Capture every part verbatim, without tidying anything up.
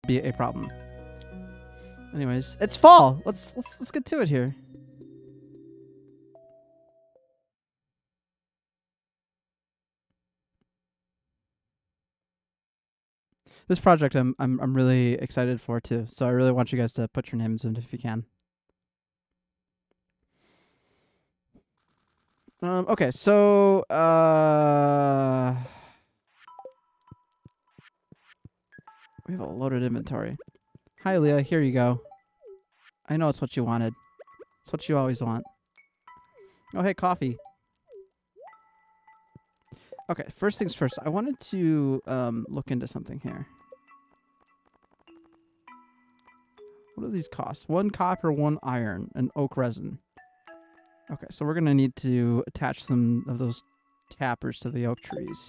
be a problem. Anyways, it's fall. Let's let's let's get to it here. This project I'm I'm I'm really excited for too. So I really want you guys to put your names in if you can. Um okay, so uh we have a loaded inventory. Hi Leah, here you go. I know it's what you wanted. It's what you always want. Oh hey, coffee. Okay, first things first. I wanted to um look into something here. What do these cost? One copper, one iron, and oak resin. Okay, so we're going to need to attach some of those tappers to the oak trees.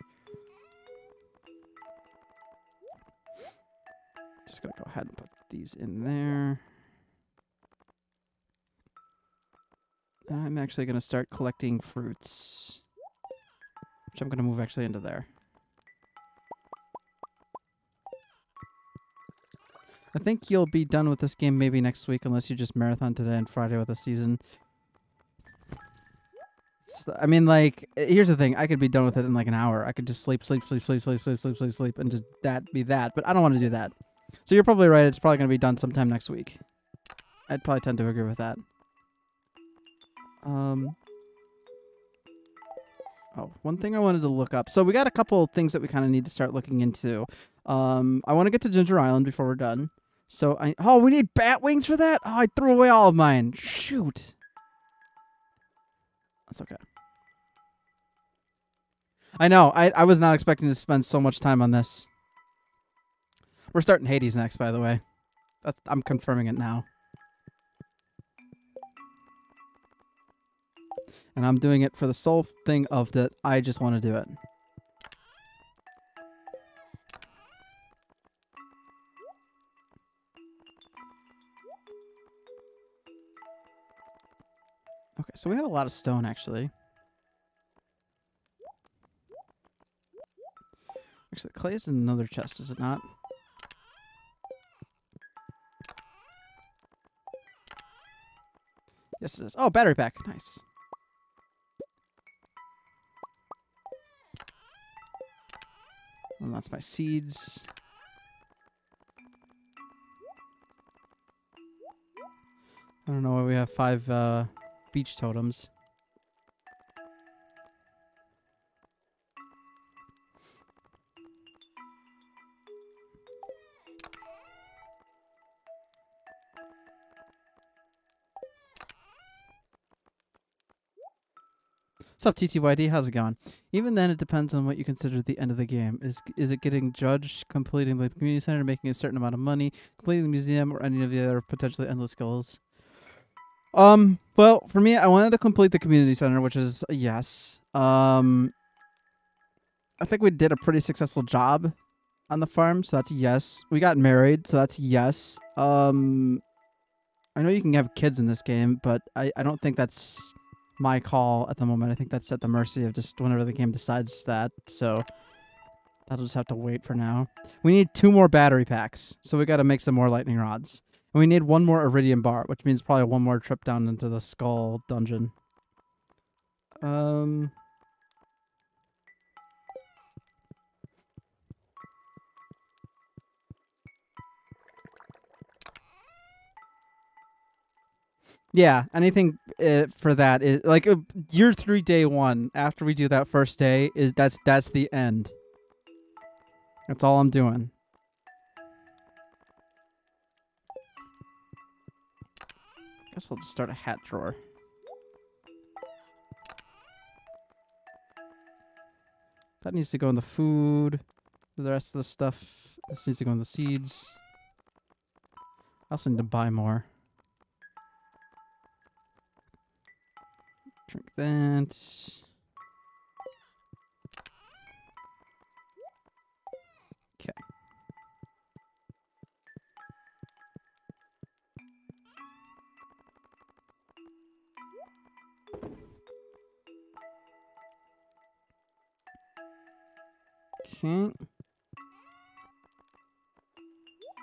Just going to go ahead and put these in there. And I'm actually going to start collecting fruits, which I'm going to move actually into there. I think you'll be done with this game maybe next week, unless you just marathon today and Friday with the season. It's, I mean, like, here's the thing. I could be done with it in like an hour. I could just sleep, sleep, sleep, sleep, sleep, sleep, sleep, sleep, sleep, and just that be that. But I don't want to do that. So you're probably right. It's probably going to be done sometime next week. I'd probably tend to agree with that. Um. Oh, one thing I wanted to look up. So we got a couple of things that we kind of need to start looking into. Um, I want to get to Ginger Island before we're done. So I oh, we need bat wings for that? Oh, I threw away all of mine. Shoot. That's okay. I know. I I was not expecting to spend so much time on this. We're starting Hades next, by the way. That's I'm confirming it now. And I'm doing it for the sole thing of that I just want to do it. Okay, so we have a lot of stone, actually. Actually, clay is in another chest, is it not? Yes, it is. Oh, battery pack. Nice. And that's my seeds. I don't know why we have five uh, beach totems. What's up, T T Y D? How's it going? Even then, it depends on what you consider the end of the game. Is is it getting judged, completing the community center, making a certain amount of money, completing the museum, or any of the other potentially endless goals? Um, well, for me, I wanted to complete the community center, which is a yes. Um, I think we did a pretty successful job on the farm, so that's a yes. We got married, so that's a yes. Um, I know you can have kids in this game, but I, I don't think that's my call at the moment. I think that's at the mercy of just whenever the game decides that, so that'll just have to wait for now. We need two more battery packs, so we got to make some more lightning rods. And we need one more iridium bar, which means probably one more trip down into the skull dungeon. Um... Yeah, anything uh, for that is like uh, year three, day one. After we do that first day, is that's that's the end. That's all I'm doing. Guess I'll just start a hat drawer. That needs to go in the food. The rest of the stuff, this needs to go in the seeds. I also need to buy more. Drink that. Okay. Okay.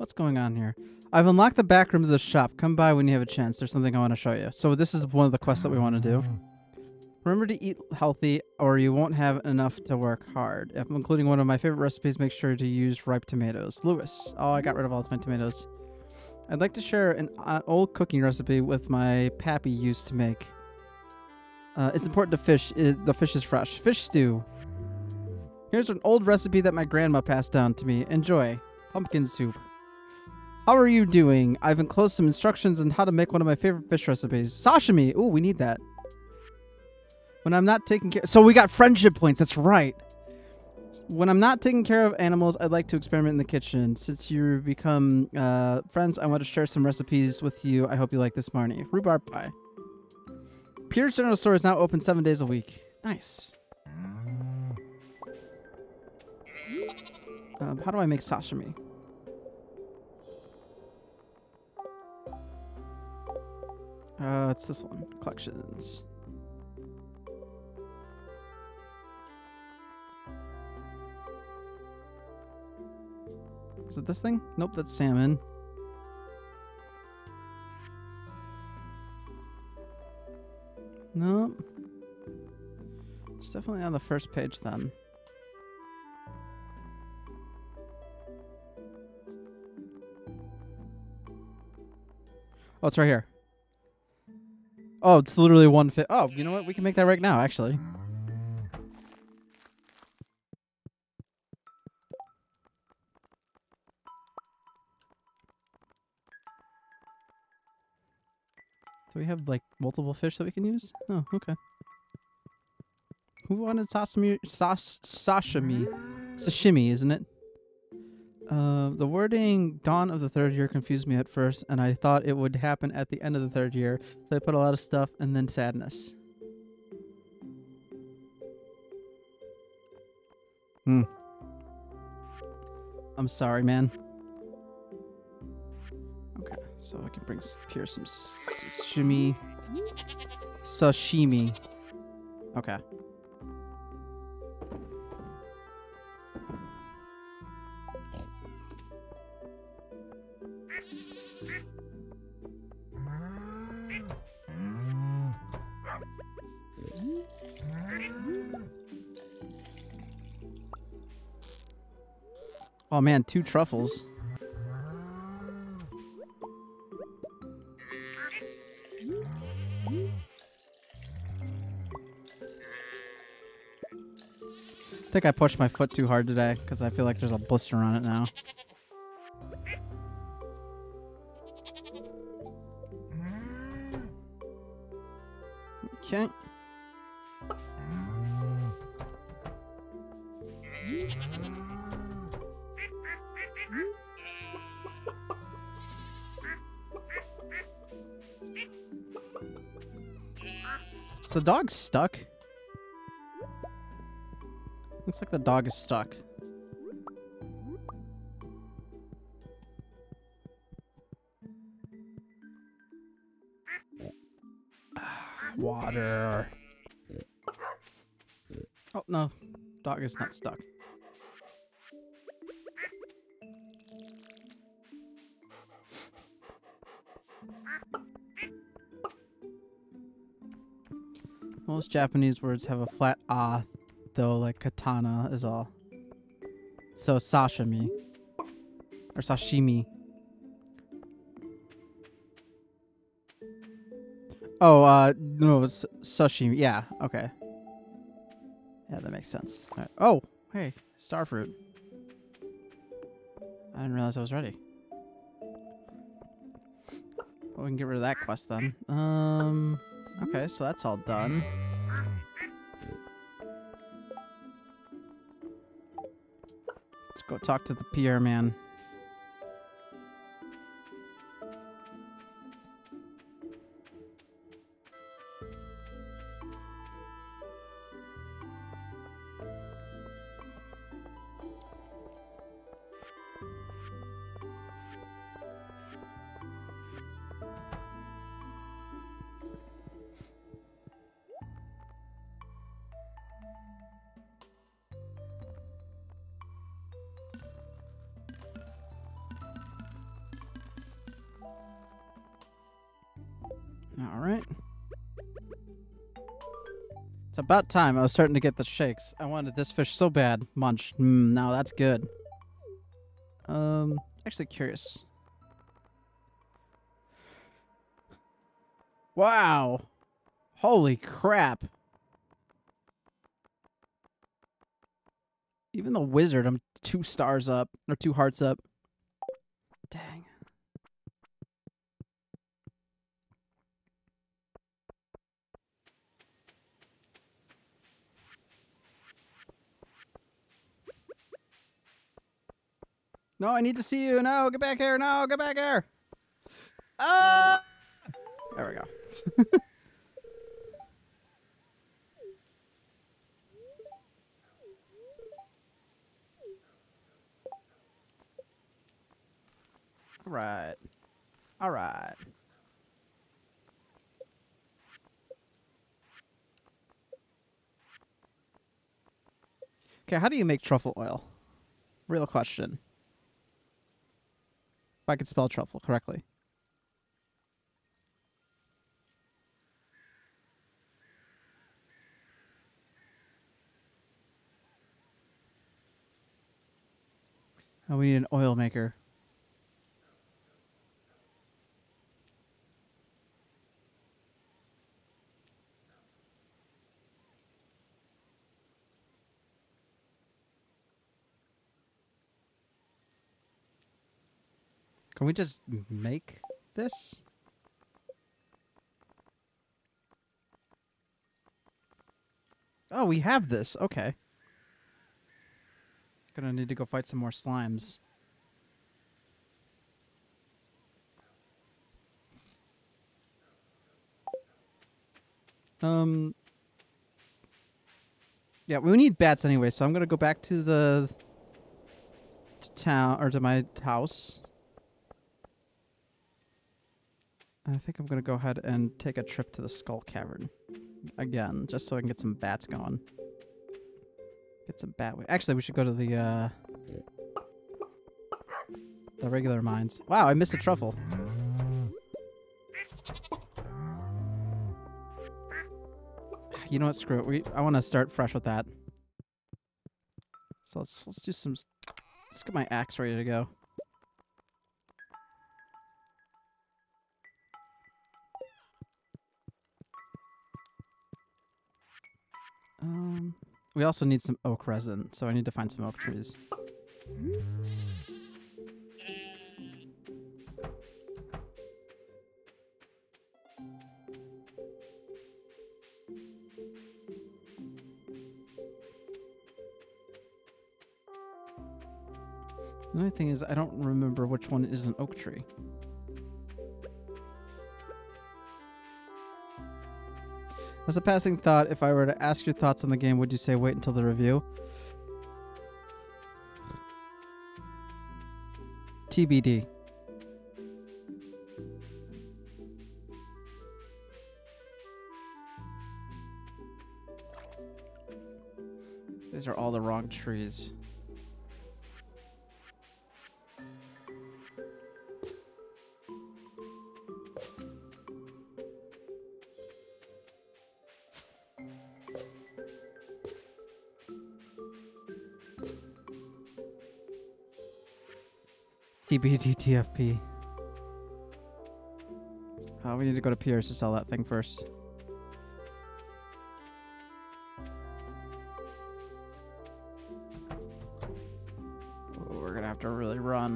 What's going on here? I've unlocked the back room of the shop. Come by when you have a chance. There's something I want to show you. So this is one of the quests that we want to do. Remember to eat healthy or you won't have enough to work hard. If I'm including one of my favorite recipes, make sure to use ripe tomatoes. Lewis. Oh, I got rid of all my tomatoes. I'd like to share an uh, old cooking recipe with my pappy used to make. Uh, it's important to fish. It, the fish is fresh. Fish stew. Here's an old recipe that my grandma passed down to me. Enjoy. Pumpkin soup. How are you doing? I've enclosed some instructions on how to make one of my favorite fish recipes. Sashimi. Ooh, we need that. When I'm not taking care... So we got friendship points. That's right. When I'm not taking care of animals, I'd like to experiment in the kitchen. Since you become uh, friends, I want to share some recipes with you. I hope you like this, Marnie. Rhubarb pie. Pierre's General Store is now open seven days a week. Nice. Um, how do I make sashimi? Uh, it's this one. Collections. Is it this thing? Nope, that's salmon. Nope. It's definitely on the first page then. Oh, it's right here. Oh, it's literally one fit. Oh, you know what? We can make that right now, actually. Do we have, like, multiple fish that we can use? Oh, okay. Who wanted sashimi? Sash, sashimi. Sashimi, isn't it? Uh, the wording dawn of the third year confused me at first, and I thought it would happen at the end of the third year, so I put a lot of stuff and then sadness. Hmm. I'm sorry, man. Okay, so I can bring here some sashimi. Sashimi. Okay. Oh man, two truffles. I think I pushed my foot too hard today because I feel like there's a blister on it now. Okay. Is the dog stuck? Looks like the dog is stuck. Water. Oh, no. Dog is not stuck. Most Japanese words have a flat ah, though, like katana is all. So sashimi. Or sashimi. Oh, uh, no, it's sashimi. Yeah, okay. Yeah, that makes sense. All right. Oh, hey, starfruit. I didn't realize I was ready. Well, we can get rid of that quest then. Um, okay, so that's all done. Let's go talk to the Pierre man. All right. It's about time. I was starting to get the shakes. I wanted this fish so bad. Munch. Mm, now that's good. Um, actually curious. Wow. Holy crap. Even the wizard, I'm two stars up. Or two hearts up. Dang. No, I need to see you. No, get back here. No, get back here. Ah! There we go. All right. All right. Okay, how do you make truffle oil? Real question. If I could spell truffle correctly. Oh, we need an oil maker. Can we just make this? Oh, we have this. Okay. Gonna need to go fight some more slimes. Um. Yeah, we need bats anyway, so I'm gonna go back to the to town or to my house. I think I'm gonna go ahead and take a trip to the Skull Cavern again, just so I can get some bats going. Get some bat. Actually, we should go to the uh, the regular mines. Wow, I missed a truffle. You know what? Screw it. We I want to start fresh with that. So let's let's do some. Let's get my axe ready to go. Um, we also need some oak resin, so I need to find some oak trees. The only thing is, I don't remember which one is an oak tree. As a passing thought, if I were to ask your thoughts on the game, would you say wait until the review? T B D. These are all the wrong trees. T B D T F P. Oh, we need to go to Pierce to sell that thing first. Oh, we're gonna have to really run.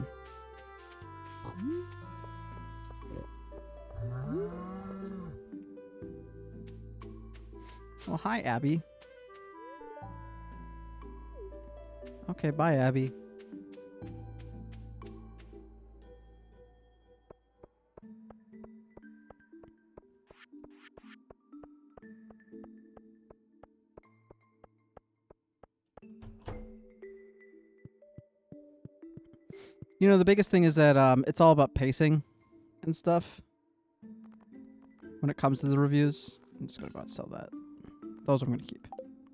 Well, hi, Abby. Okay, bye, Abby. You know, the biggest thing is that um, it's all about pacing and stuff when it comes to the reviews. I'm just going to go out and sell that. Those I'm going to keep.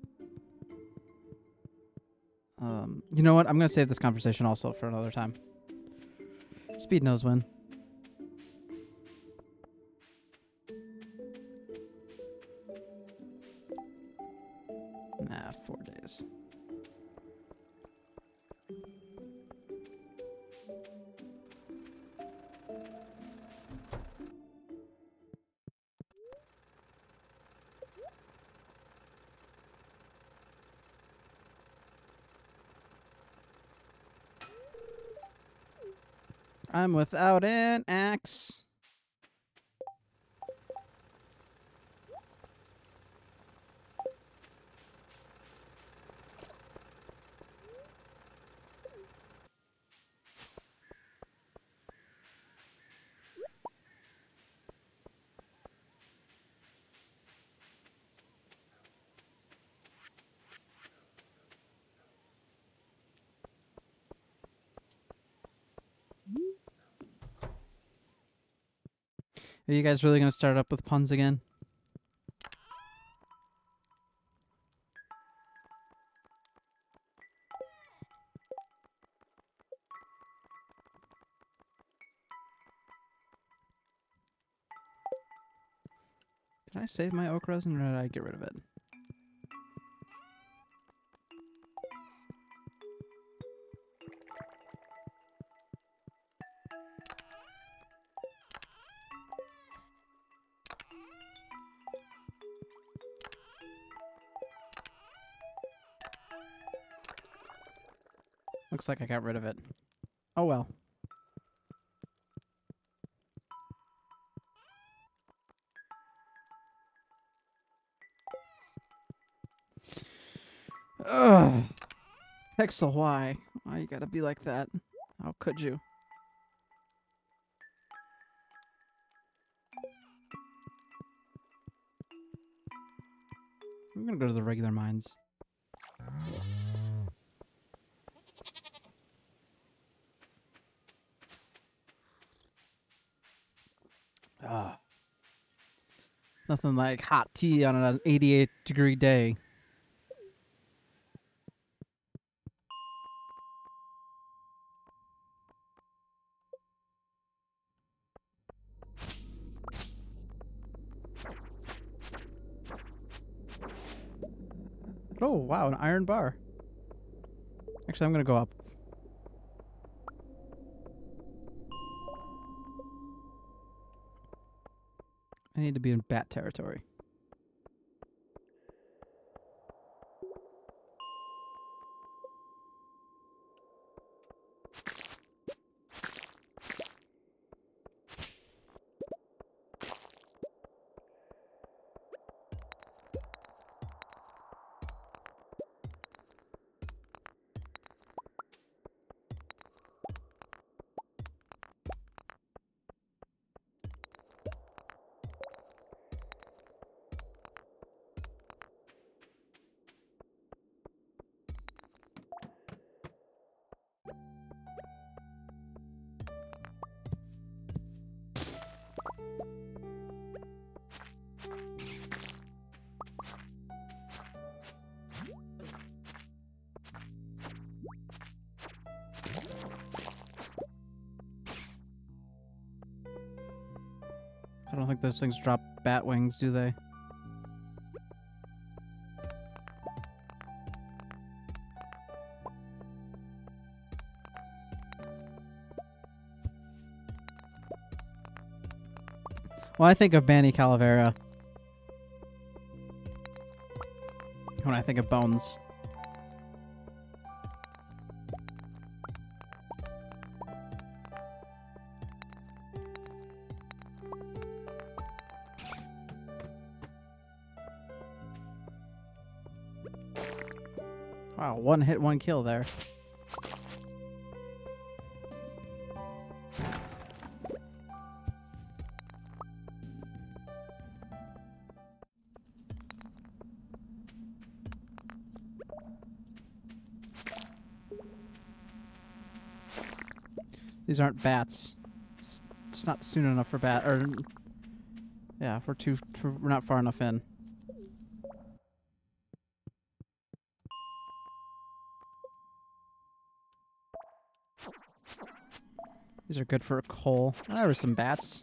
Um, you know what? I'm going to save this conversation also for another time. Speed knows when. half, four days. I'm without an axe. Are you guys really going to start up with puns again? Did I save my oak resin or did I get rid of it? Looks like I got rid of it. Oh well. Ugh. Pixel, why? Why you gotta be like that? How could you? I'm gonna go to the regular mines. Ah. Nothing like hot tea on an eighty-eight degree day. Oh, wow, an iron bar. Actually, I'm gonna go up. I need to be in bat territory. I don't think those things drop bat wings, do they? Well, I think of Banny Calavera when I think of bones. Wow, one hit, one kill there. These aren't bats. It's, it's not soon enough for bat. Or yeah, we're too. We're not far enough in. These are good for coal. Oh, there were some bats.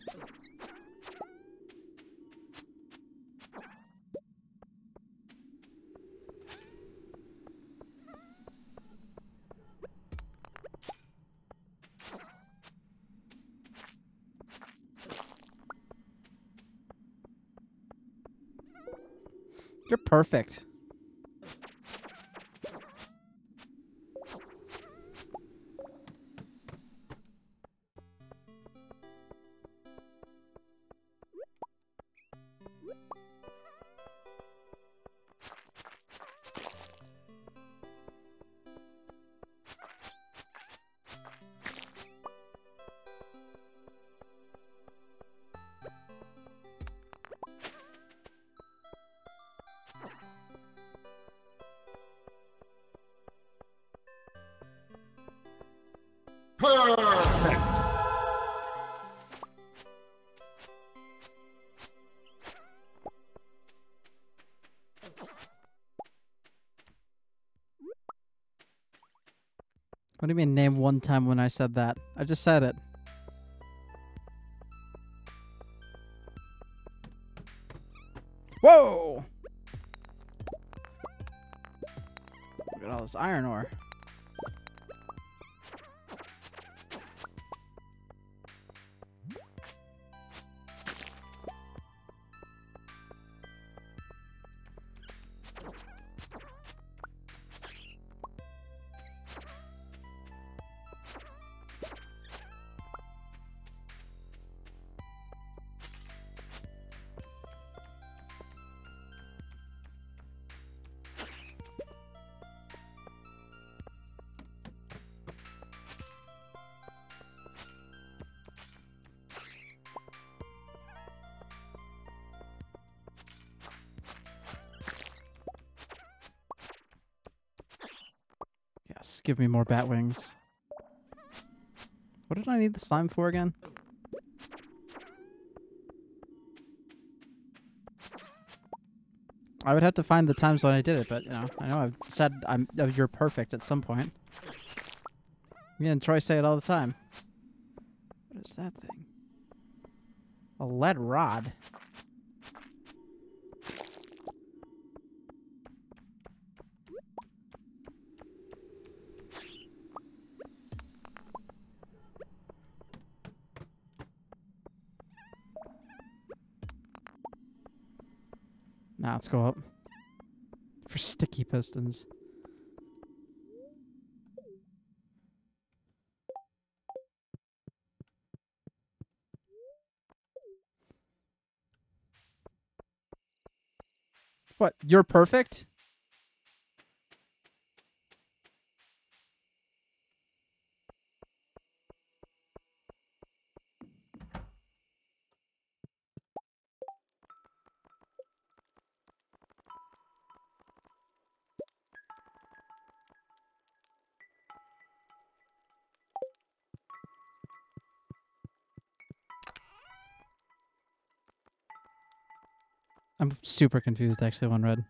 You're perfect. Perfect. What do you mean name one time when I said that? I just said it. Whoa! Look at all this iron ore. Yes, give me more bat wings. What did I need the slime for again? I would have to find the times when I did it, but you know, I know I've said I'm uh, you're perfect at some point. Me and Troy say it all the time. What is that thing? A lead rod. Now let's go up for sticky pistons. What? You're perfect? I'm super confused, actually, one red.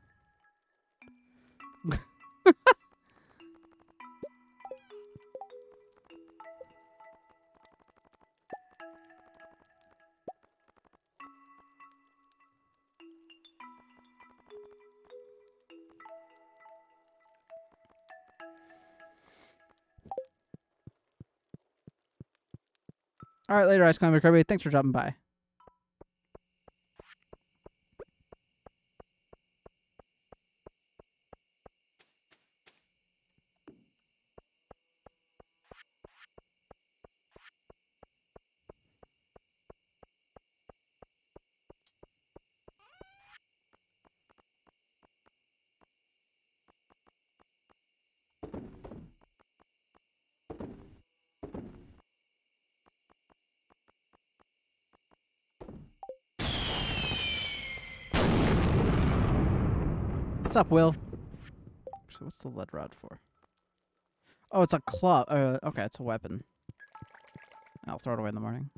All right, later, Ice Climber Kirby. Thanks for dropping by. What's up, Will? Actually, what's the lead rod for? Oh, it's a club. Uh, okay, it's a weapon. I'll throw it away in the morning.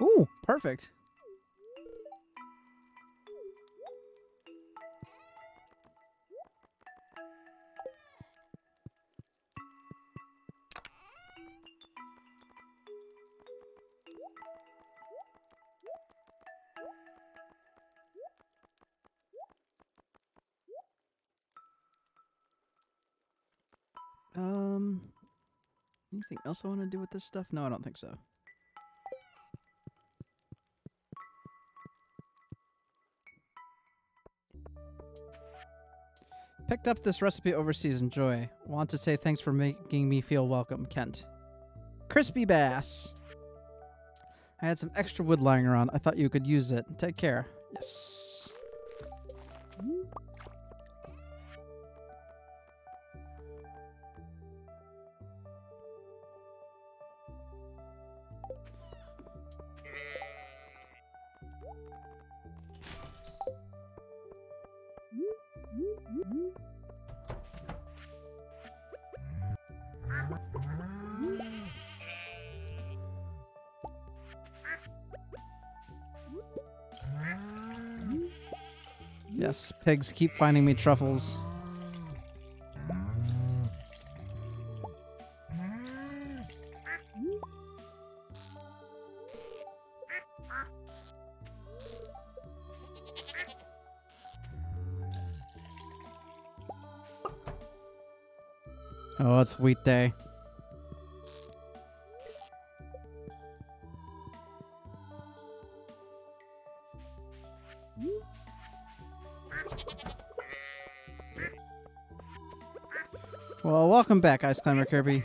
Ooh, perfect. Um, anything else I want to do with this stuff? No, I don't think so. Picked up this recipe overseas. Enjoy. Want to say thanks for making me feel welcome, Kent. Crispy bass. I had some extra wood lying around. I thought you could use it. Take care. Yes. Yes, pigs keep finding me truffles. Oh, it's wheat day. Well, welcome back, Ice Climber Kirby.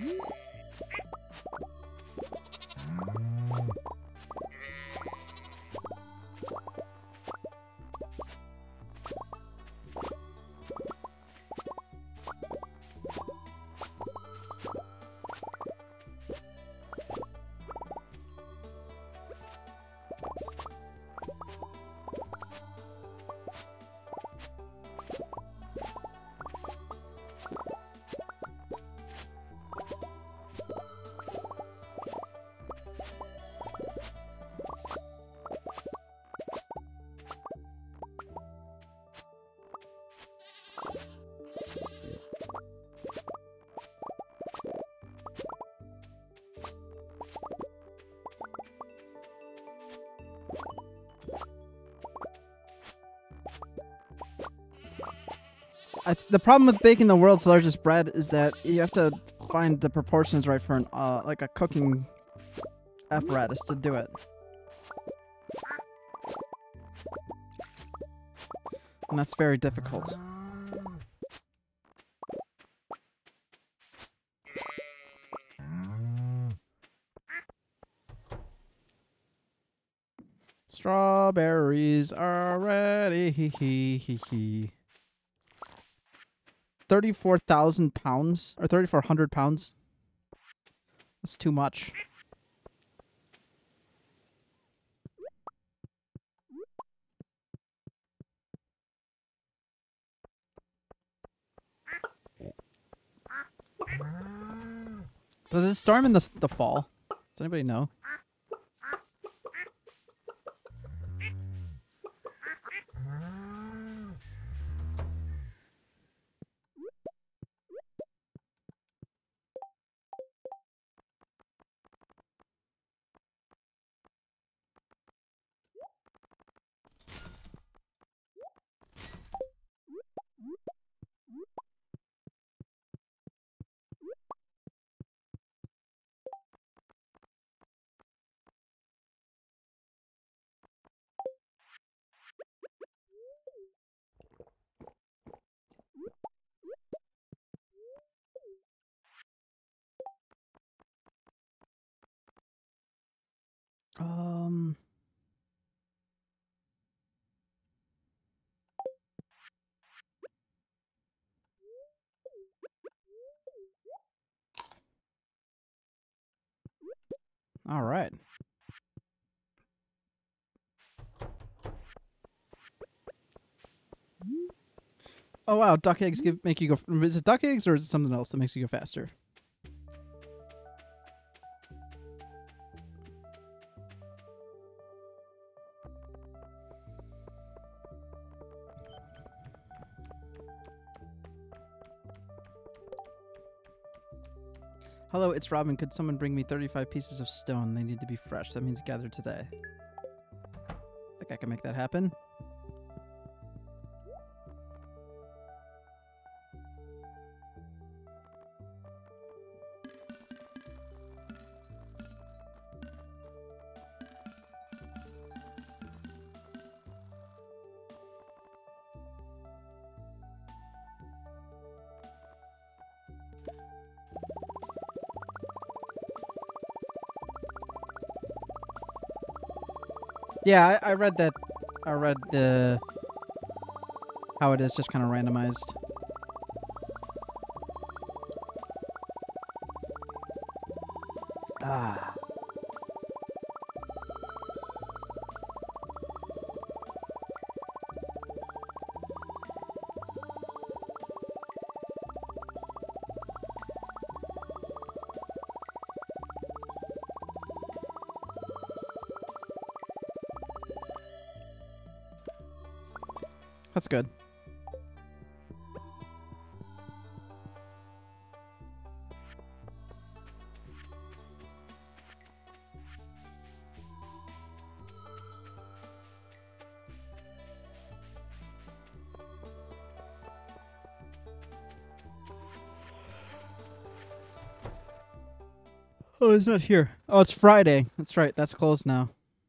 I, the problem with baking the world's largest bread is that you have to find the proportions right for an uh, like a cooking apparatus to do it. And that's very difficult. Strawberries are ready. Hee hee hee hee. thirty-four thousand pounds, or thirty-four hundred pounds. That's too much. Does it storm in the, the fall? Does anybody know? Um... All right. Oh wow, duck eggs give make you go. Is it duck eggs or is it something else that makes you go faster? Hello, it's Robin. Could someone bring me thirty-five pieces of stone? They need to be fresh. That means gathered today. I think I can make that happen. Yeah, I, I read that. I read the how it is just kind of randomized. Ah. That's good. Oh, it's not here. Oh, it's Friday. That's right. That's closed now.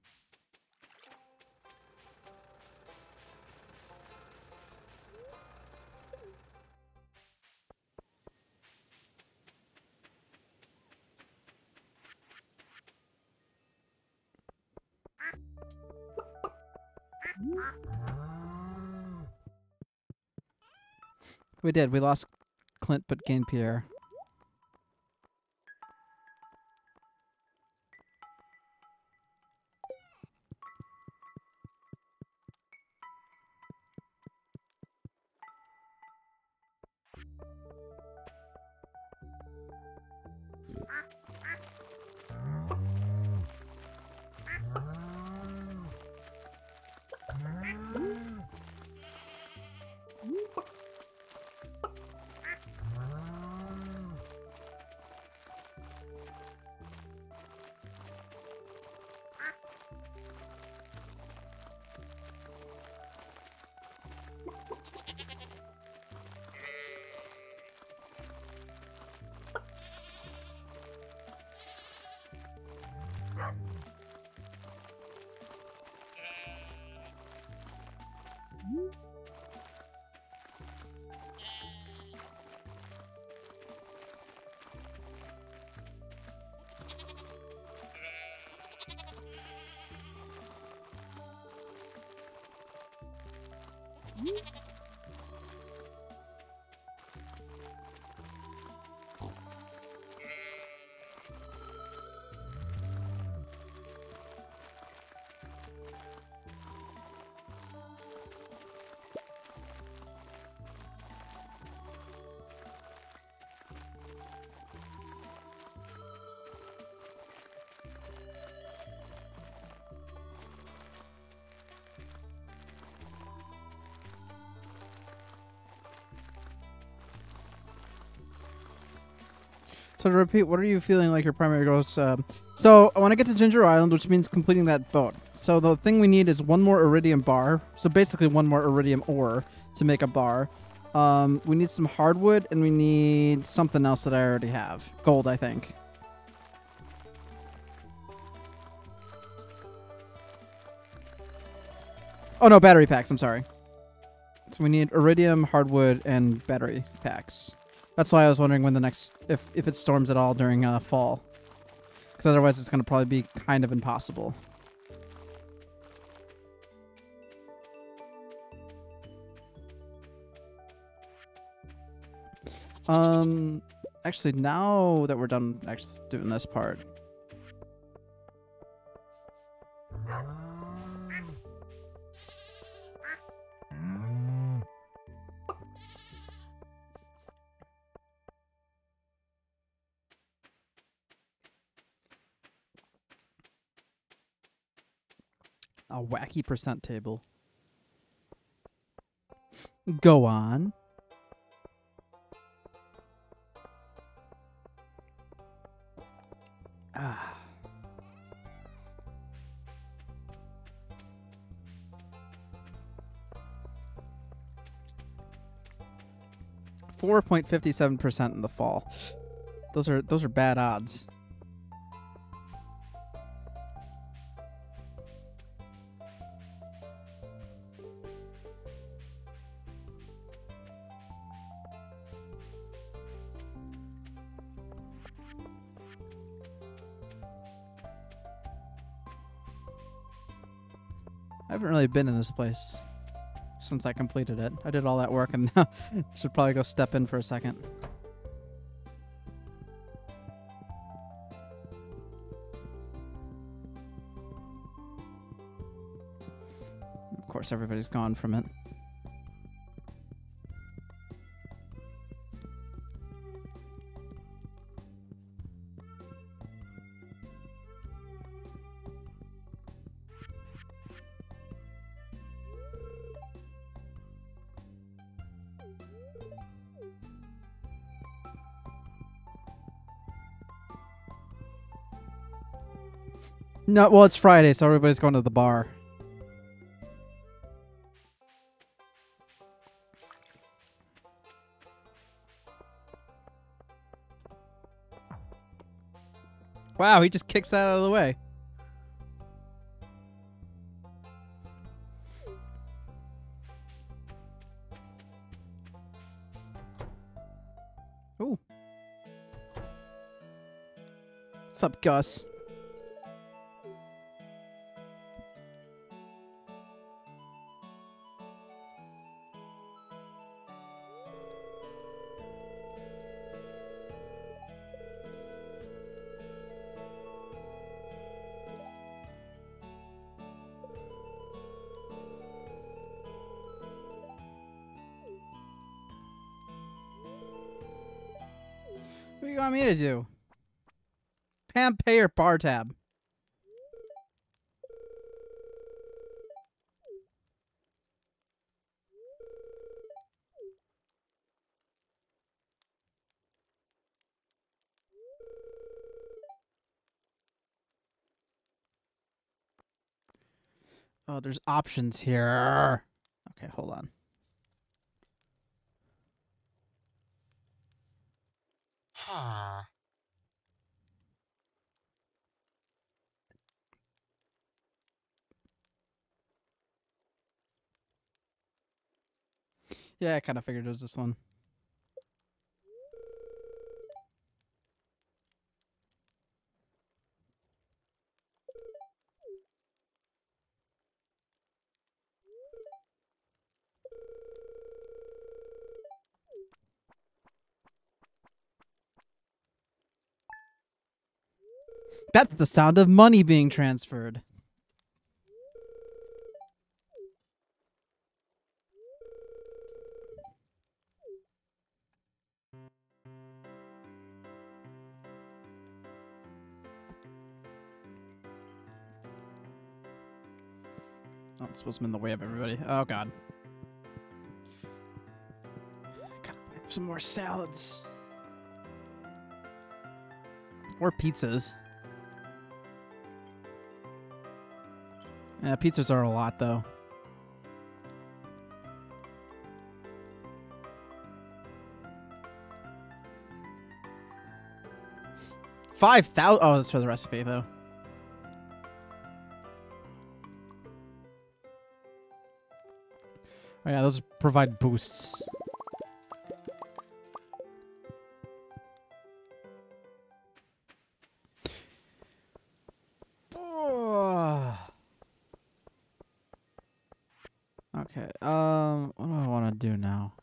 We did. We lost Clint, but gained Pierre. So to repeat, what are you feeling like your primary goals? Uh, so I want to get to Ginger Island, which means completing that boat. So the thing we need is one more iridium bar. So basically one more iridium ore to make a bar. Um, we need some hardwood, and we need something else that I already have. Gold, I think. Oh, no, battery packs. I'm sorry. So we need iridium, hardwood, and battery packs. That's why I was wondering when the next, if, if it storms at all during uh, fall. Because otherwise it's going to probably be kind of impossible. Um, actually, now that we're done actually doing this part. A wacky percent table. Go on. Ah. four point five seven percent in the fall. Those are those are bad odds. I haven't really been in this place since I completed it. I did all that work and now should probably go step in for a second. Of course, everybody's gone from it. No, well, it's Friday, so everybody's going to the bar. Wow, he just kicks that out of the way. Ooh. What's up, Gus? What do you want me to do? Pam, pay your bar tab. Oh, there's options here. Okay, hold on. Huh. Yeah, I kind of figured it was this one. That's the sound of money being transferred. Oh, it's supposed to be in the way of everybody. Oh, God. Gotta buy some more salads. Or pizzas. Yeah, pizzas are a lot, though. Five thousand. Oh, that's for the recipe, though. Oh, yeah, those provide boosts. Oh. Okay, um, what do I want to do now?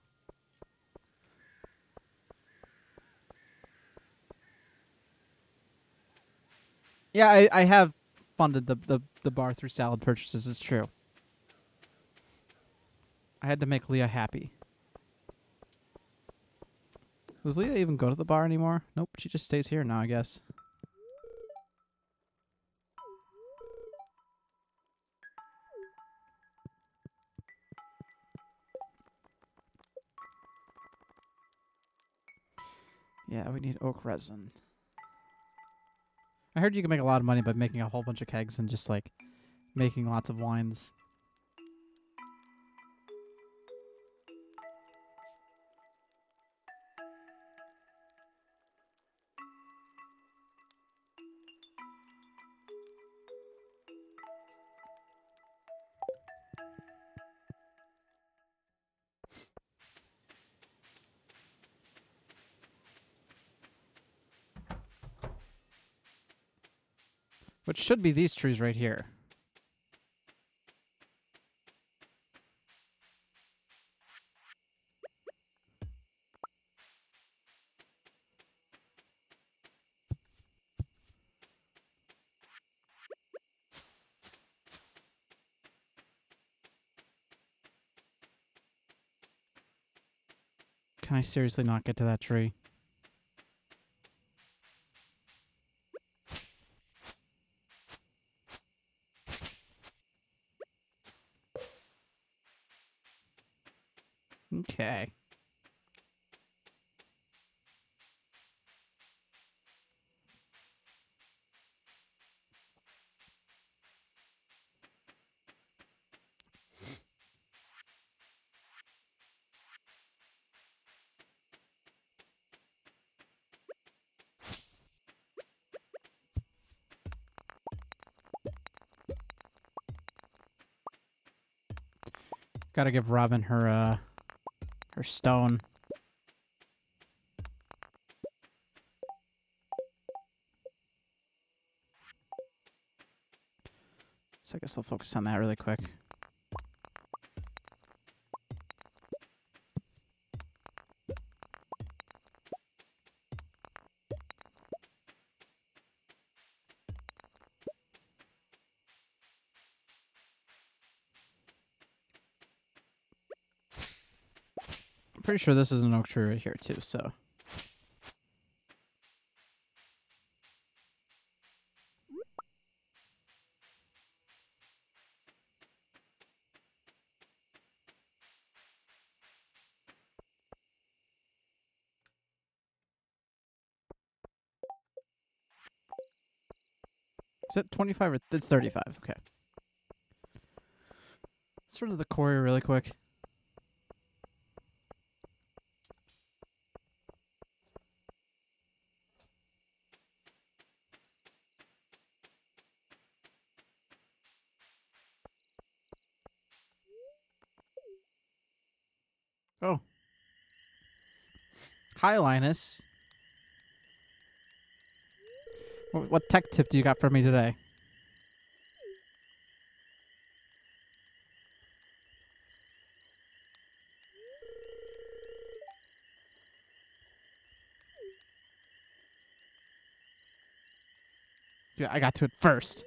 Yeah, I, I have funded the, the, the bar through salad purchases, it's true. I had to make Leah happy. Does Leah even go to the bar anymore? Nope, she just stays here now, I guess. Yeah, we need oak resin. I heard you can make a lot of money by making a whole bunch of kegs and just like making lots of wines. Which should be these trees right here. Can I seriously not get to that tree? Okay. Gotta give Robin her, uh, her stone. So I guess I'll focus on that really quick. I'm pretty sure this is an oak tree right here too, so. Is it twenty-five or th it's thirty-five? Okay. Let's run to the quarry really quick. Oh. Hi, Linus. What, what tech tip do you got for me today? Yeah, I got to it first.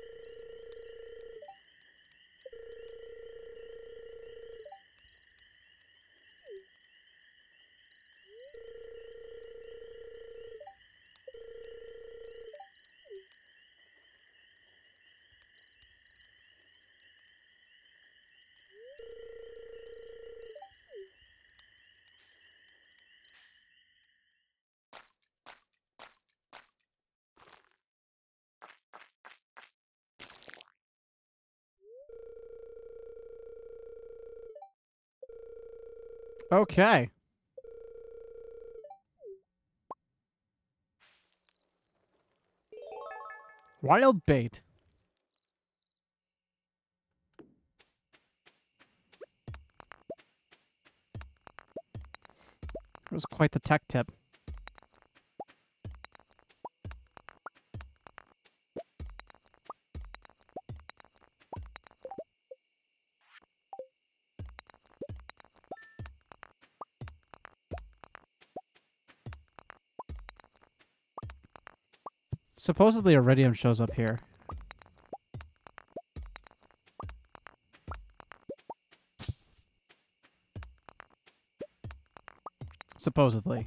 Okay. Wild bait. It was quite the tech tip. Supposedly iridium shows up here. Supposedly.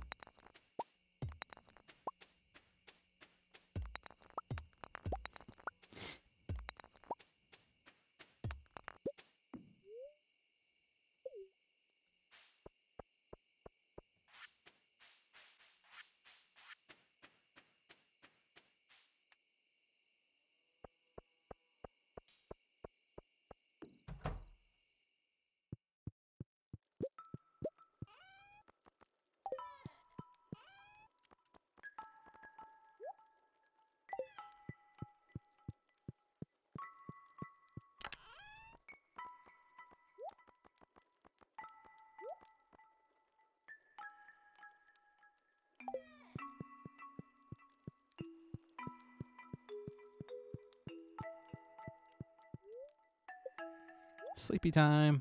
Sleepy time.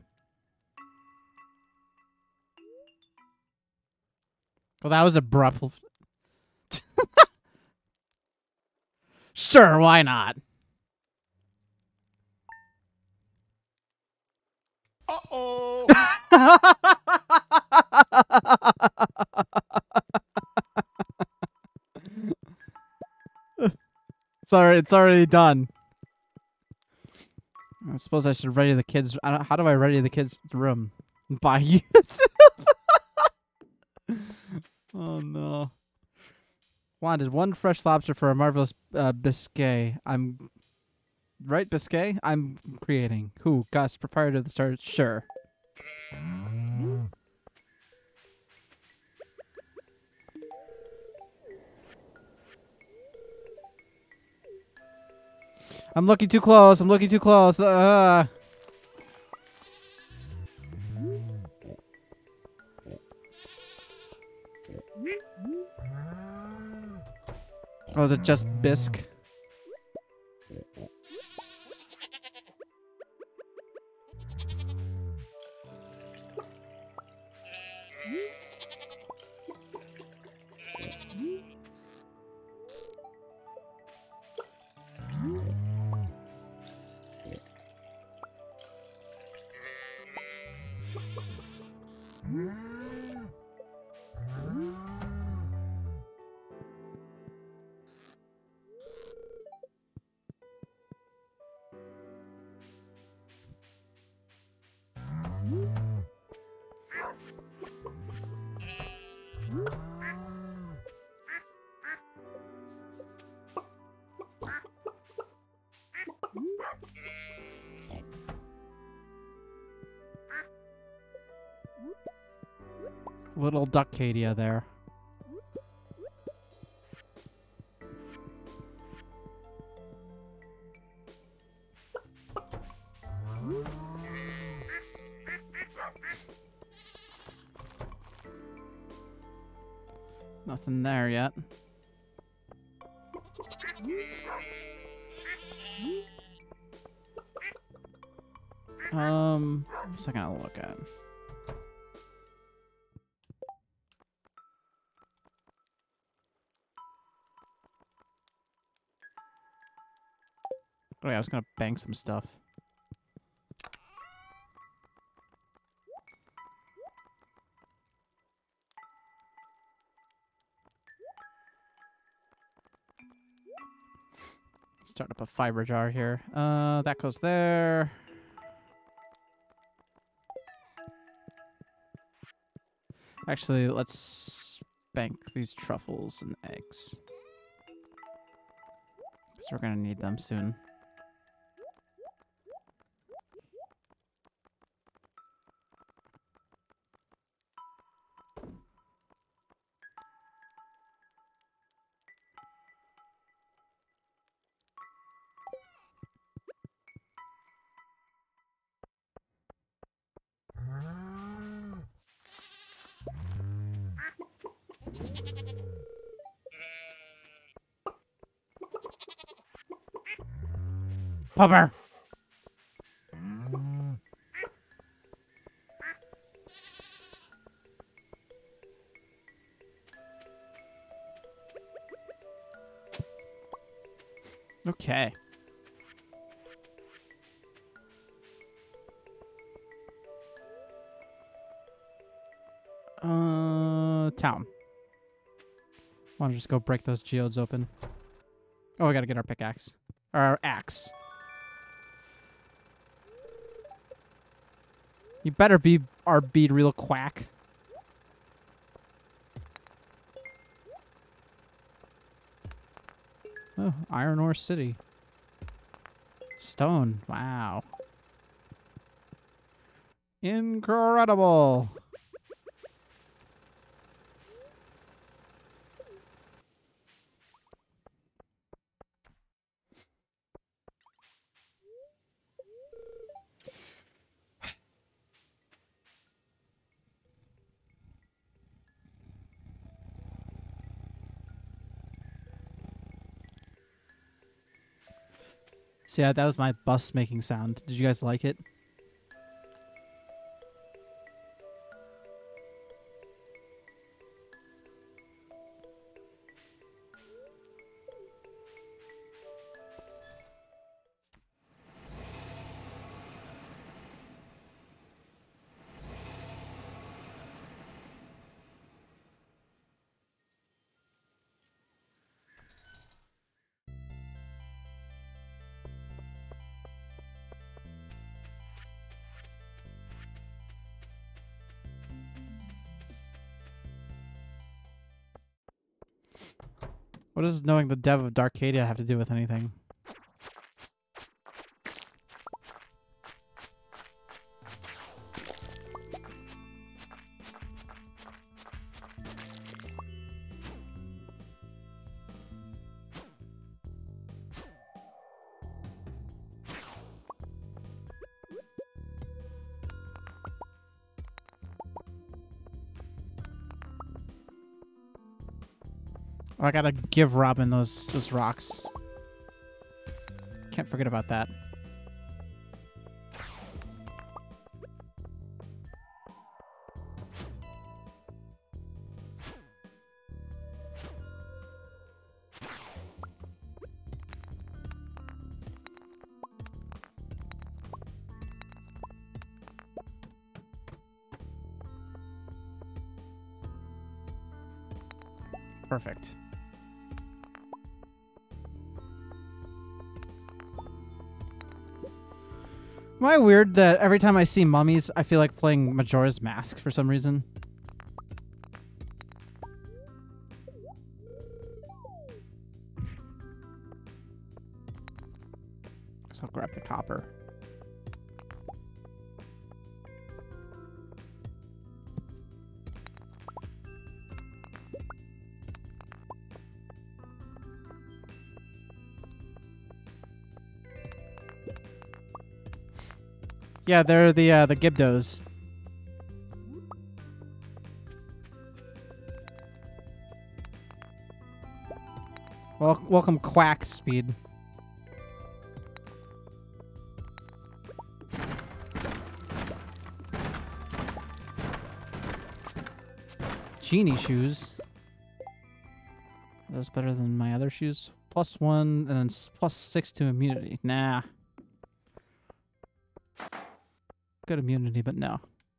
Well, that was abrupt. Sure, why not? Uh-oh. It's already, it's already done. I suppose I should ready the kids. I don't, how do I ready the kids' room? Buy you. Oh no. Wanted one fresh lobster for a marvelous uh, biscuit. I'm right, biscuit. I'm creating. Who? Gus, proprietor of the start. Sure. I'm looking too close. I'm looking too close. Uh. Oh, is it just bisque? Little Duckadia there. Nothing there yet. Um, what's I gonna look at? Oh yeah, I was gonna bank some stuff. Start up a fiber jar here. Uh, that goes there. Actually, let's bank these truffles and eggs. Because we're gonna need them soon. Pupper! Okay. Uh, town. Want to just go break those geodes open? Oh, we gotta get our pickaxe. Or our axe. You better be our bead real quack. Oh, Iron Ore City. Stone. Wow. Incredible. So yeah, that was my bus making sound. Did you guys like it? What does knowing the dev of Darkadia have to do with anything? Oh, I gotta give Robin those those rocks. Can't forget about that. Perfect. Am I weird that every time I see mummies, I feel like playing Majora's Mask for some reason? So I'll grab the copper. Yeah, they're the uh, the Gibdos. Well, welcome, Quack Speed. Genie shoes. Are those better than my other shoes? Plus one and then s- plus six to immunity. Nah. Good immunity, but no.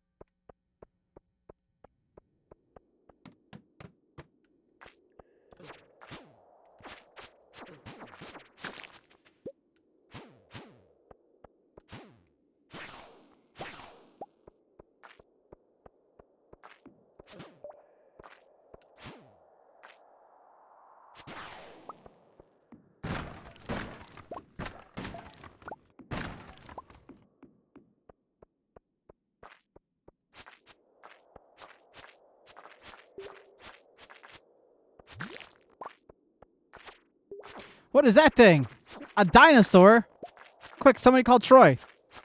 What is that thing? A dinosaur? Quick, somebody call Troy.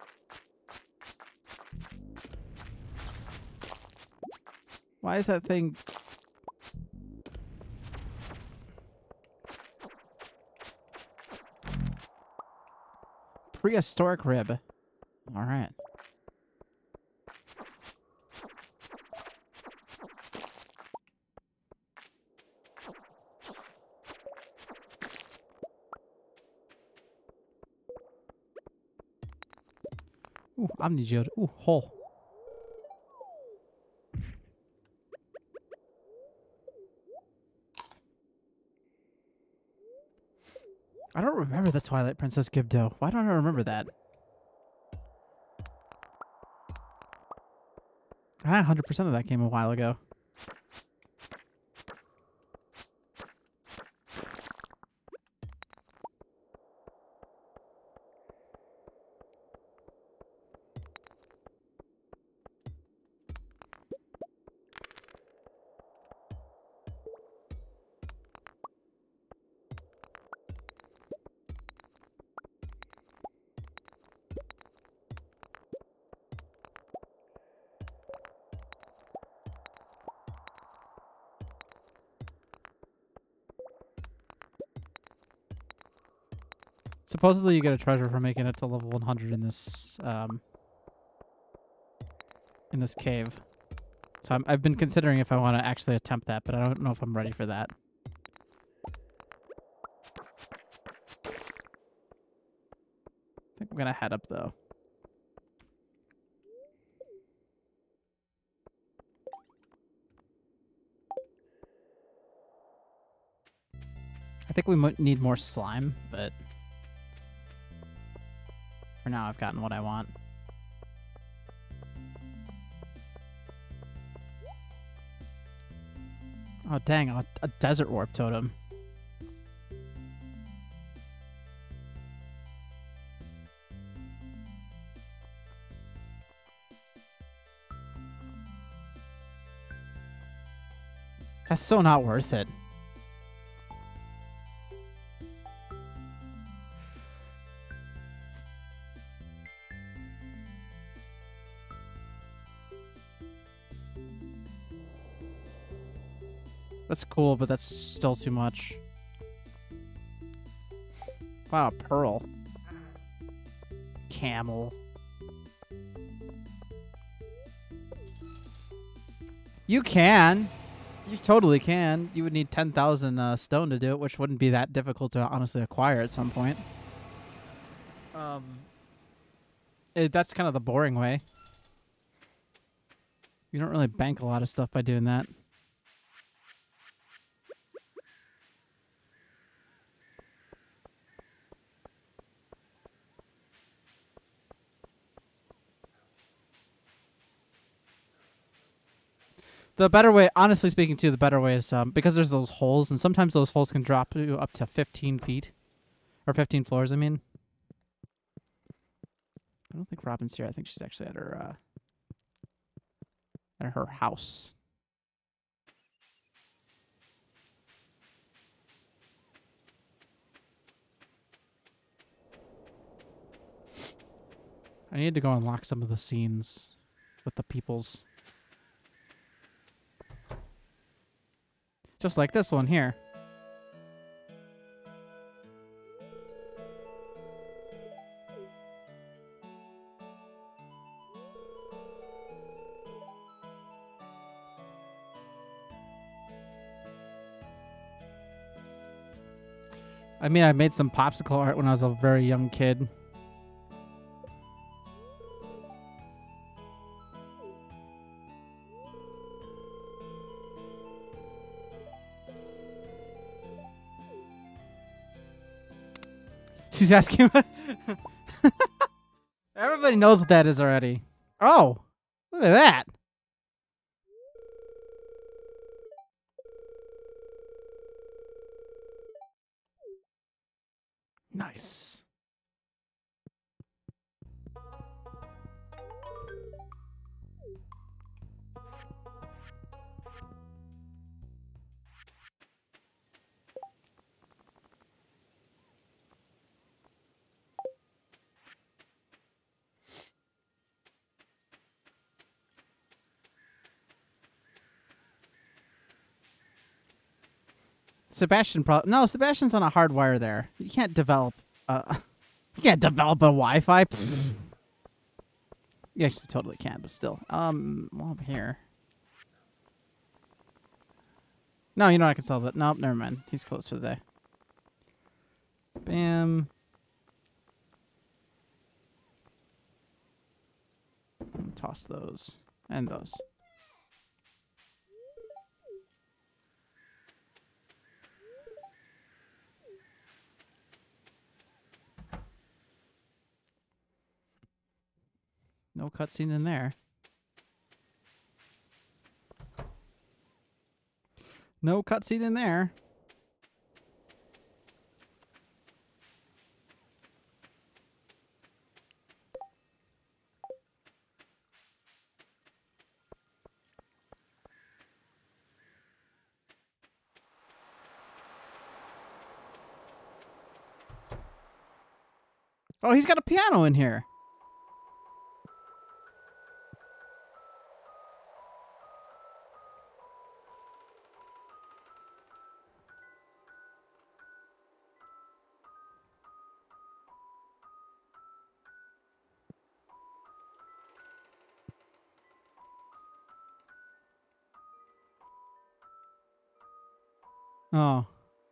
Why is that thing... Prehistoric rib. All right. Ooh, Omnigeode. Ooh, hole. I don't remember the Twilight Princess Gibdo. Why don't I remember that? I had one hundred percent of that game a while ago. Supposedly you get a treasure for making it to level one hundred in this um, in this cave. So I'm, I've been considering if I want to actually attempt that, but I don't know if I'm ready for that. I think I'm gonna head up though. I think we might need more slime, but for now I've gotten what I want. Oh, dang, a, a desert warp totem. That's so not worth it. That's cool, but that's still too much. Wow, pearl. Camel. You can. You totally can. You would need ten thousand uh, stone to do it, which wouldn't be that difficult to honestly acquire at some point. Um, it, that's kind of the boring way. You don't really bank a lot of stuff by doing that. The better way, honestly speaking, too, the better way is um, because there's those holes, and sometimes those holes can drop you up to fifteen feet. Or fifteen floors, I mean. I don't think Robin's here. I think she's actually at her, uh, at her house. I need to go unlock some of the scenes with the peoples. Just like this one here. I mean, I made some popsicle art when I was a very young kid. She's asking what? Everybody knows what that is already. Oh, look at that. Nice. Sebastian pro- No, Sebastian's on a hard wire there. You can't develop uh you can't develop a Wi-Fi. You actually totally can, but still. Um well, up here. No, you know I can sell that. Nope, never mind. He's closed for the day. Bam. Toss those. And those. No cutscene in there. No cutscene in there. Oh, he's got a piano in here. Oh.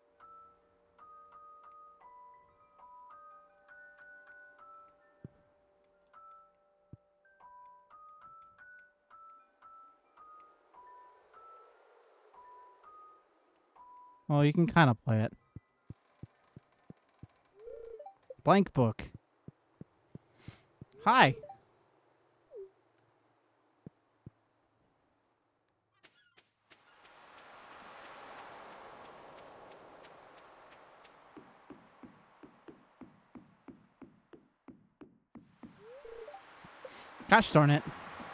Well, you can kind of play it. Blank book. Hi. Gosh darn it.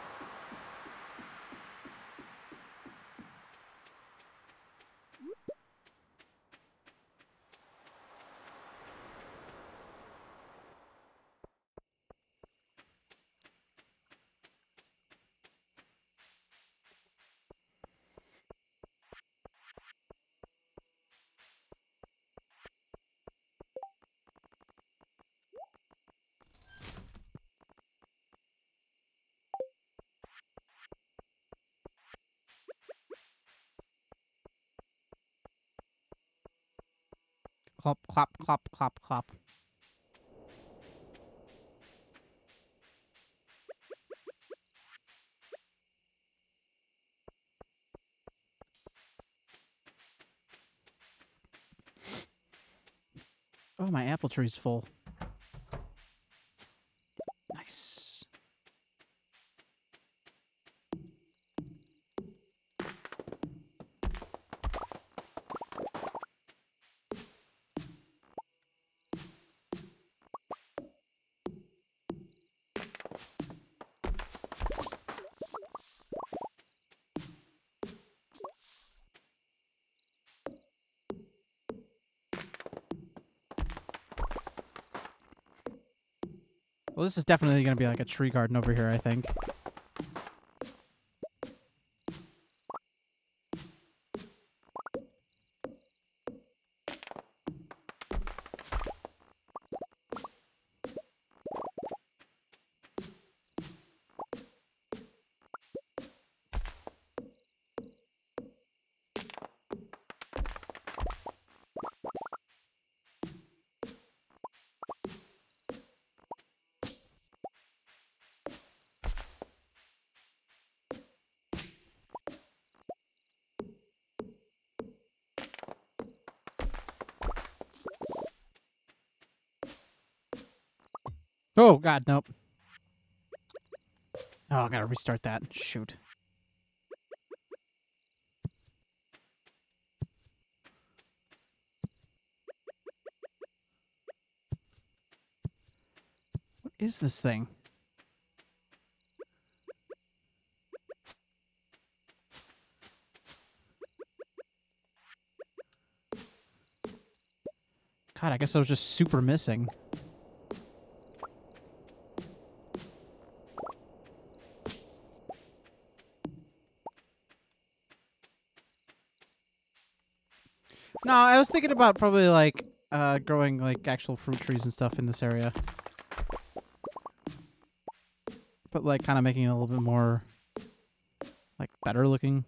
Clop, clop, clop, clop, clop. Oh, my apple tree's full. Nice. Well, this is definitely going to be like a tree garden over here, I think. Oh, God, nope. Oh, I gotta restart that. Shoot. What is this thing? God, I guess I was just super missing. No, I was thinking about probably like uh, growing like actual fruit trees and stuff in this area. But like kind of making it a little bit more like better looking.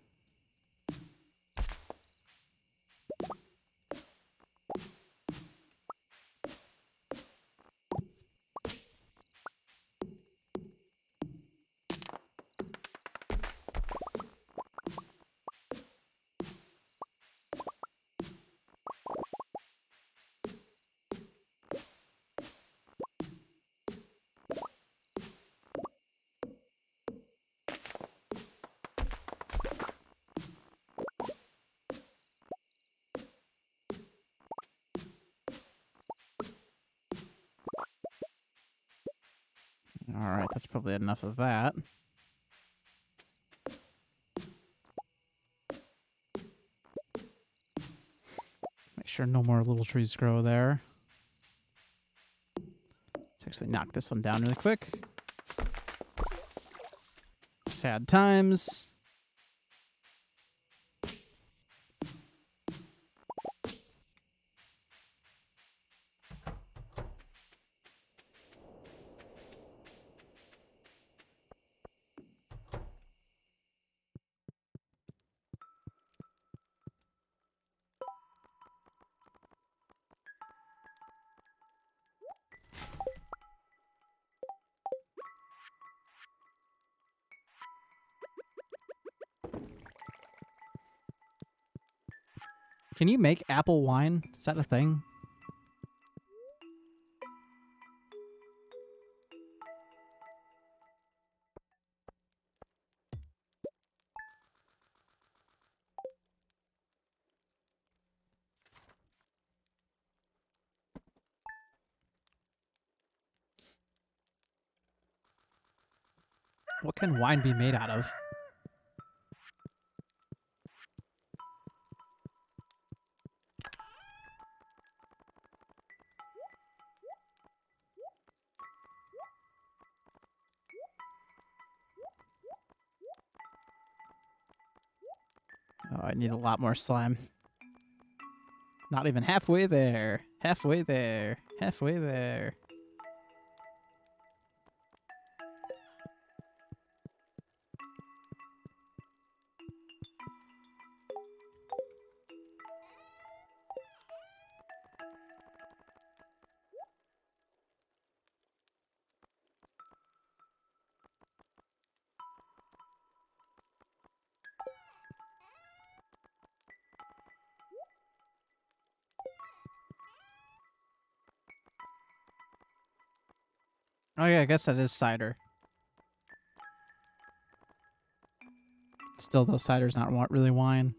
All right, that's probably enough of that. Make sure no more little trees grow there. Let's actually knock this one down really quick. Sad times. Can you make apple wine? Is that a thing? What can wine be made out of? Oh, I need a lot more slime. Not even halfway there. Halfway there. Halfway there. Oh yeah, I guess that is cider. Still, though, cider's not wa- really wine.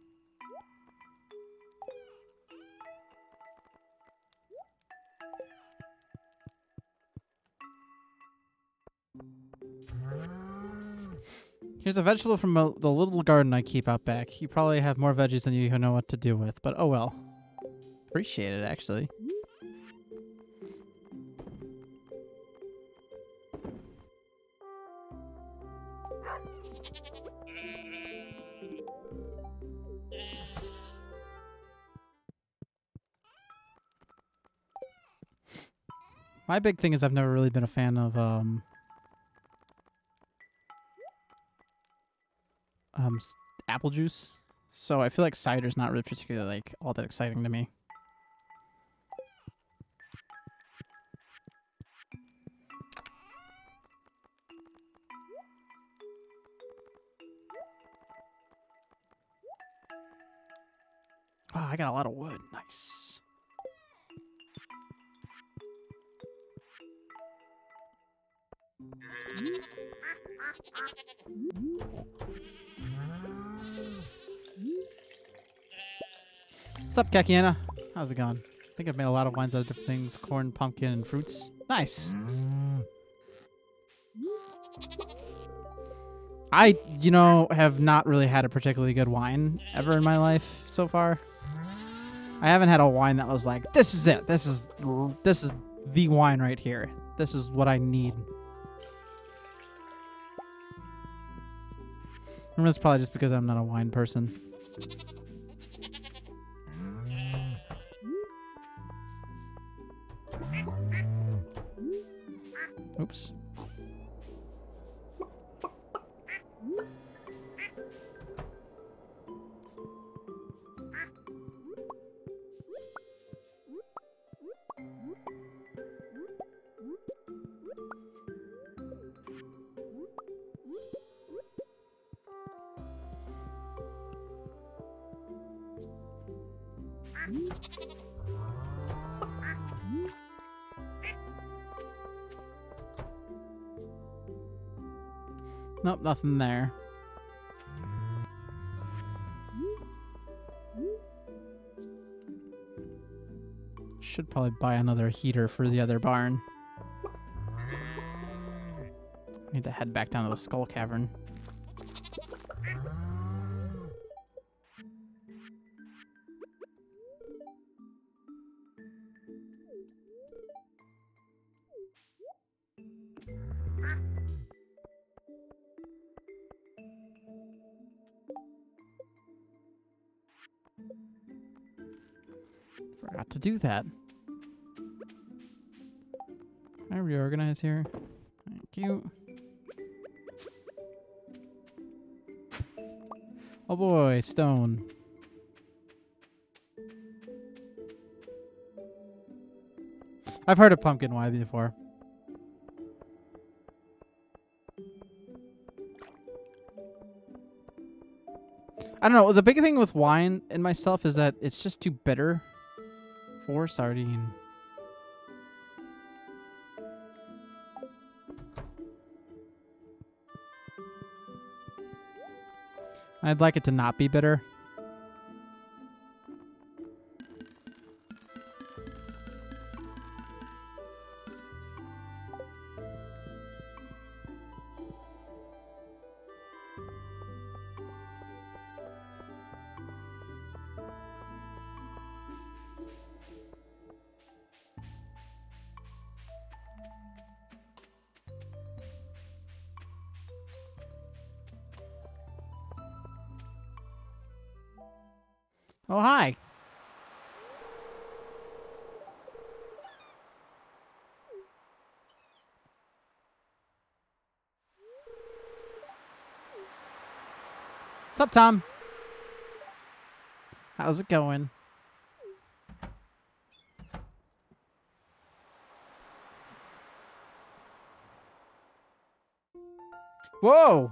Here's a vegetable from a, the little garden I keep out back. You probably have more veggies than you know what to do with, but oh well. Appreciate it, actually. My big thing is I've never really been a fan of um, um, s- apple juice, so I feel like cider's not really particularly like all that exciting to me. Oh, I got a lot of wood. Nice. What's up, Kakiana? How's it going? I think I've made a lot of wines out of different things. Corn, pumpkin, and fruits. Nice. I, you know, have not really had a particularly good wine ever in my life so far. I haven't had a wine that was like, this is it. This is this is the wine right here. This is what I need. I mean, that's probably just because I'm not a wine person. Oops. Nope, nothing there. Should probably buy another heater for the other barn. Need to head back down to the Skull Cavern. Forgot to do that. Can I reorganize here? Thank you. Oh boy, stone. I've heard of pumpkin wine before. I don't know. The big thing with wine and myself is that it's just too bitter for sardine. I'd like it to not be bitter. Oh, hi. What's up, Tom? How's it going? Whoa!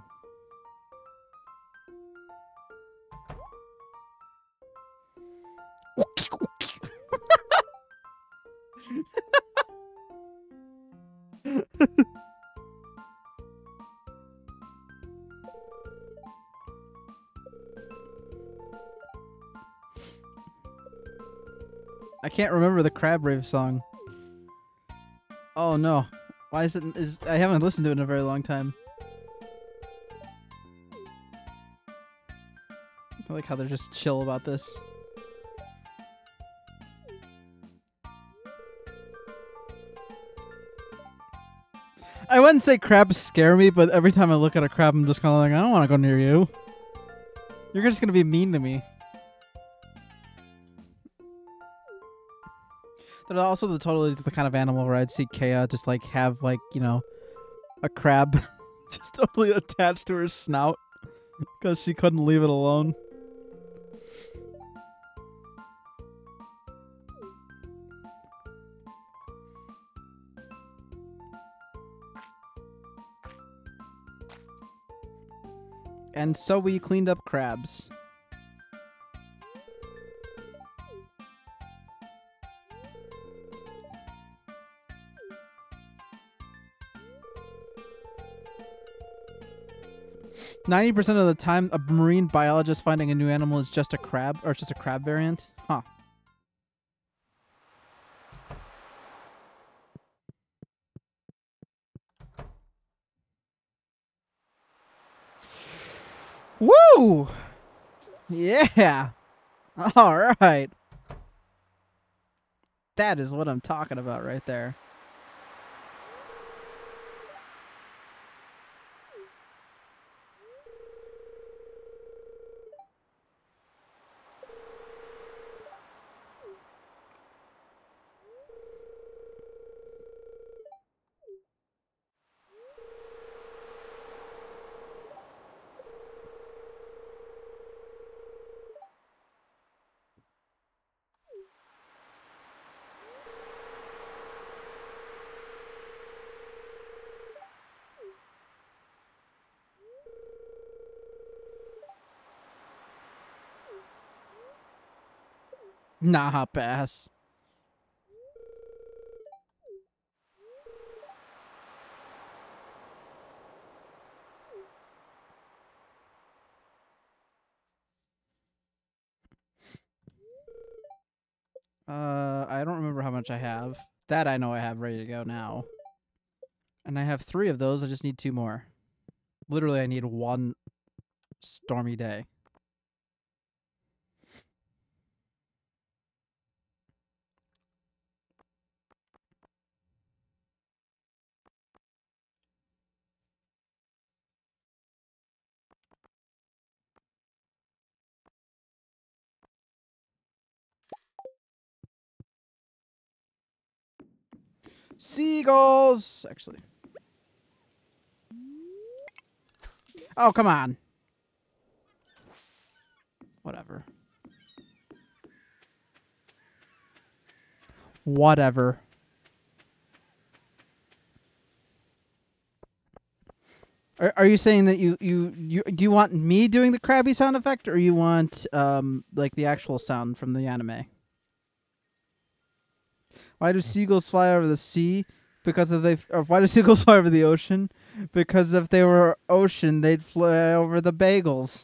I can't remember the Crab Rave song. Oh no. Why is it is I haven't listened to it in a very long time. I like how they're just chill about this. I wouldn't say crabs scare me, but every time I look at a crab, I'm just kind of like, I don't want to go near you. You're just going to be mean to me. They're also the totally the kind of animal where I'd see Kea just like have like, you know, a crab just totally attached to her snout because she couldn't leave it alone. And so we cleaned up crabs. ninety percent of the time, a marine biologist finding a new animal is just a crab, or it's just a crab variant? Huh. Woo! Yeah! Alright. That is what I'm talking about right there. Nah, pass. Uh, I don't remember how much I have. That I know I have ready to go now. And I have three of those. I just need two more. Literally, I need one stormy day. Seagulls! Actually. Oh, come on. Whatever. Whatever. Are, are you saying that you, you, you... Do you want me doing the crabby sound effect, or you want, um, like, the actual sound from the anime? Why do seagulls fly over the sea? Because if they... Or why do seagulls fly over the ocean? Because if they were ocean, they'd fly over the bagels.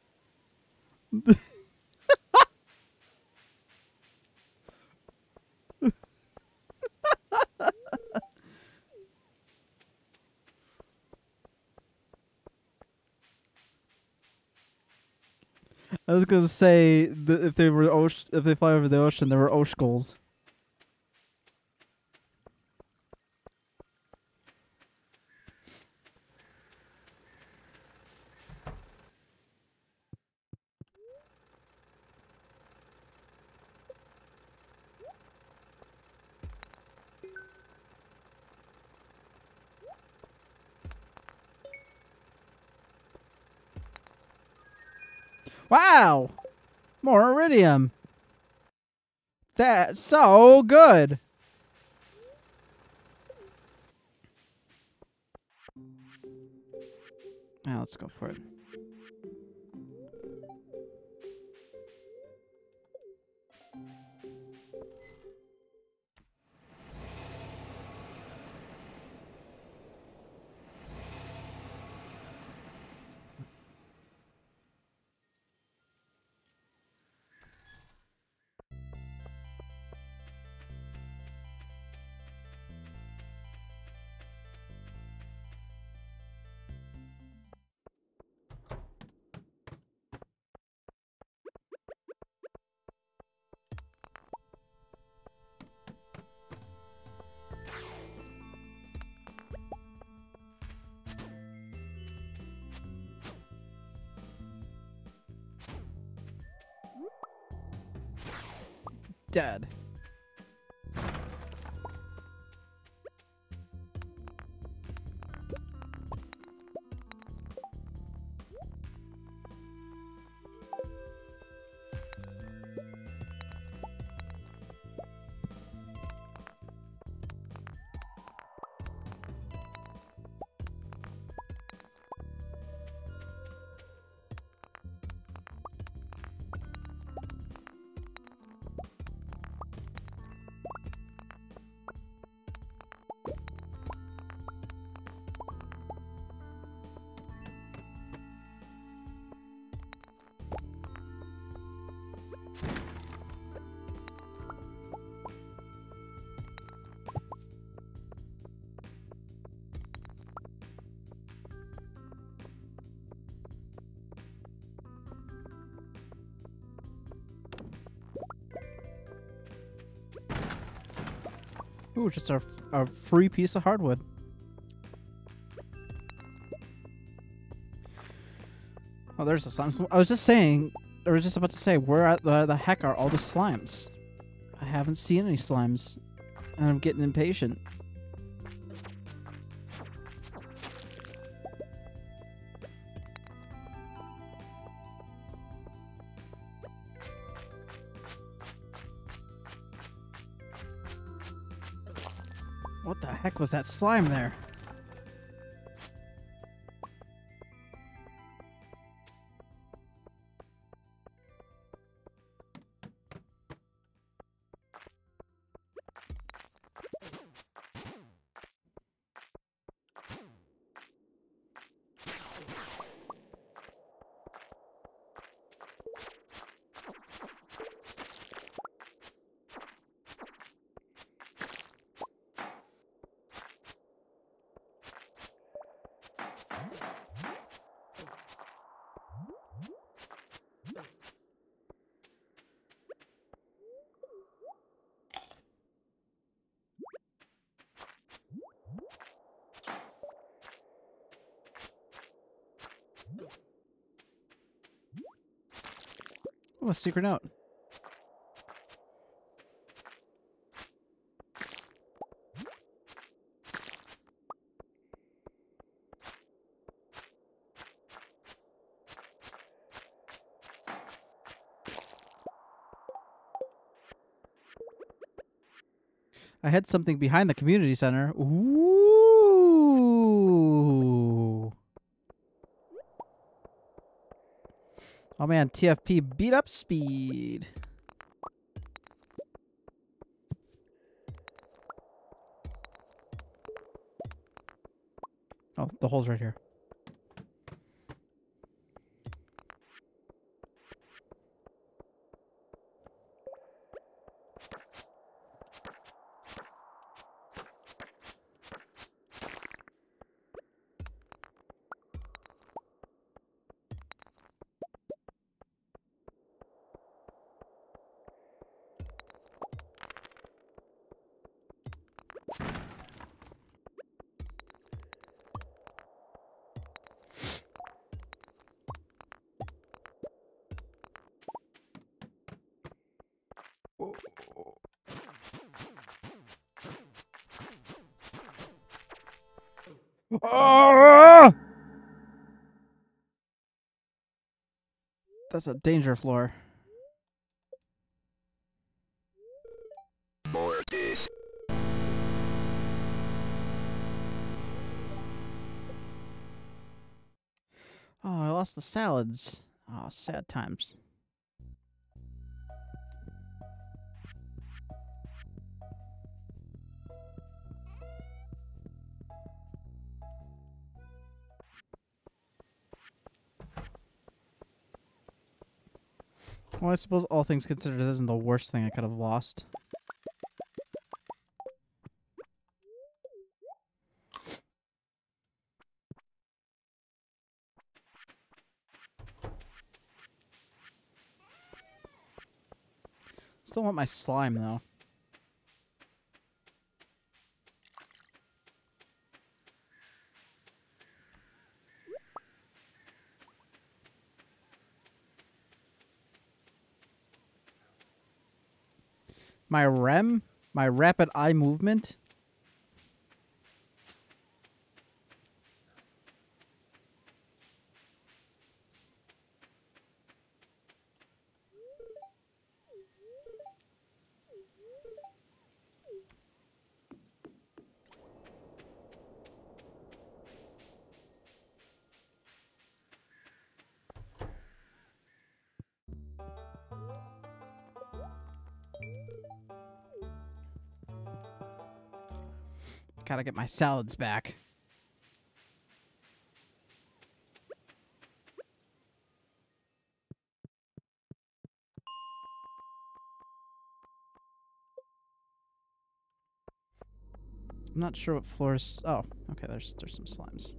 I was gonna say that if they were ocean, if they fly over the ocean, there were oshgulls. Wow! More iridium. That's so good. Now let's go for it. Dead. Ooh, just a, a free piece of hardwood. Oh, there's the slimes. I was just saying, I was just about to say, where at the, the heck are all the slimes? I haven't seen any slimes, and I'm getting impatient. What the heck was that slime there? Oh, a secret note. I had something behind the community center. Ooh. Oh man, T F P beat up speed. Oh, the hole's right here. Oh! That's a danger floor. Mortis. Oh, I lost the salads. Oh, sad times. Well, I suppose all things considered, it isn't the worst thing I could have lost. Still want my slime, though. My R E M? My rapid eye movement? Gotta get my salads back. I'm not sure what floors. Oh, okay. There's there's some slimes.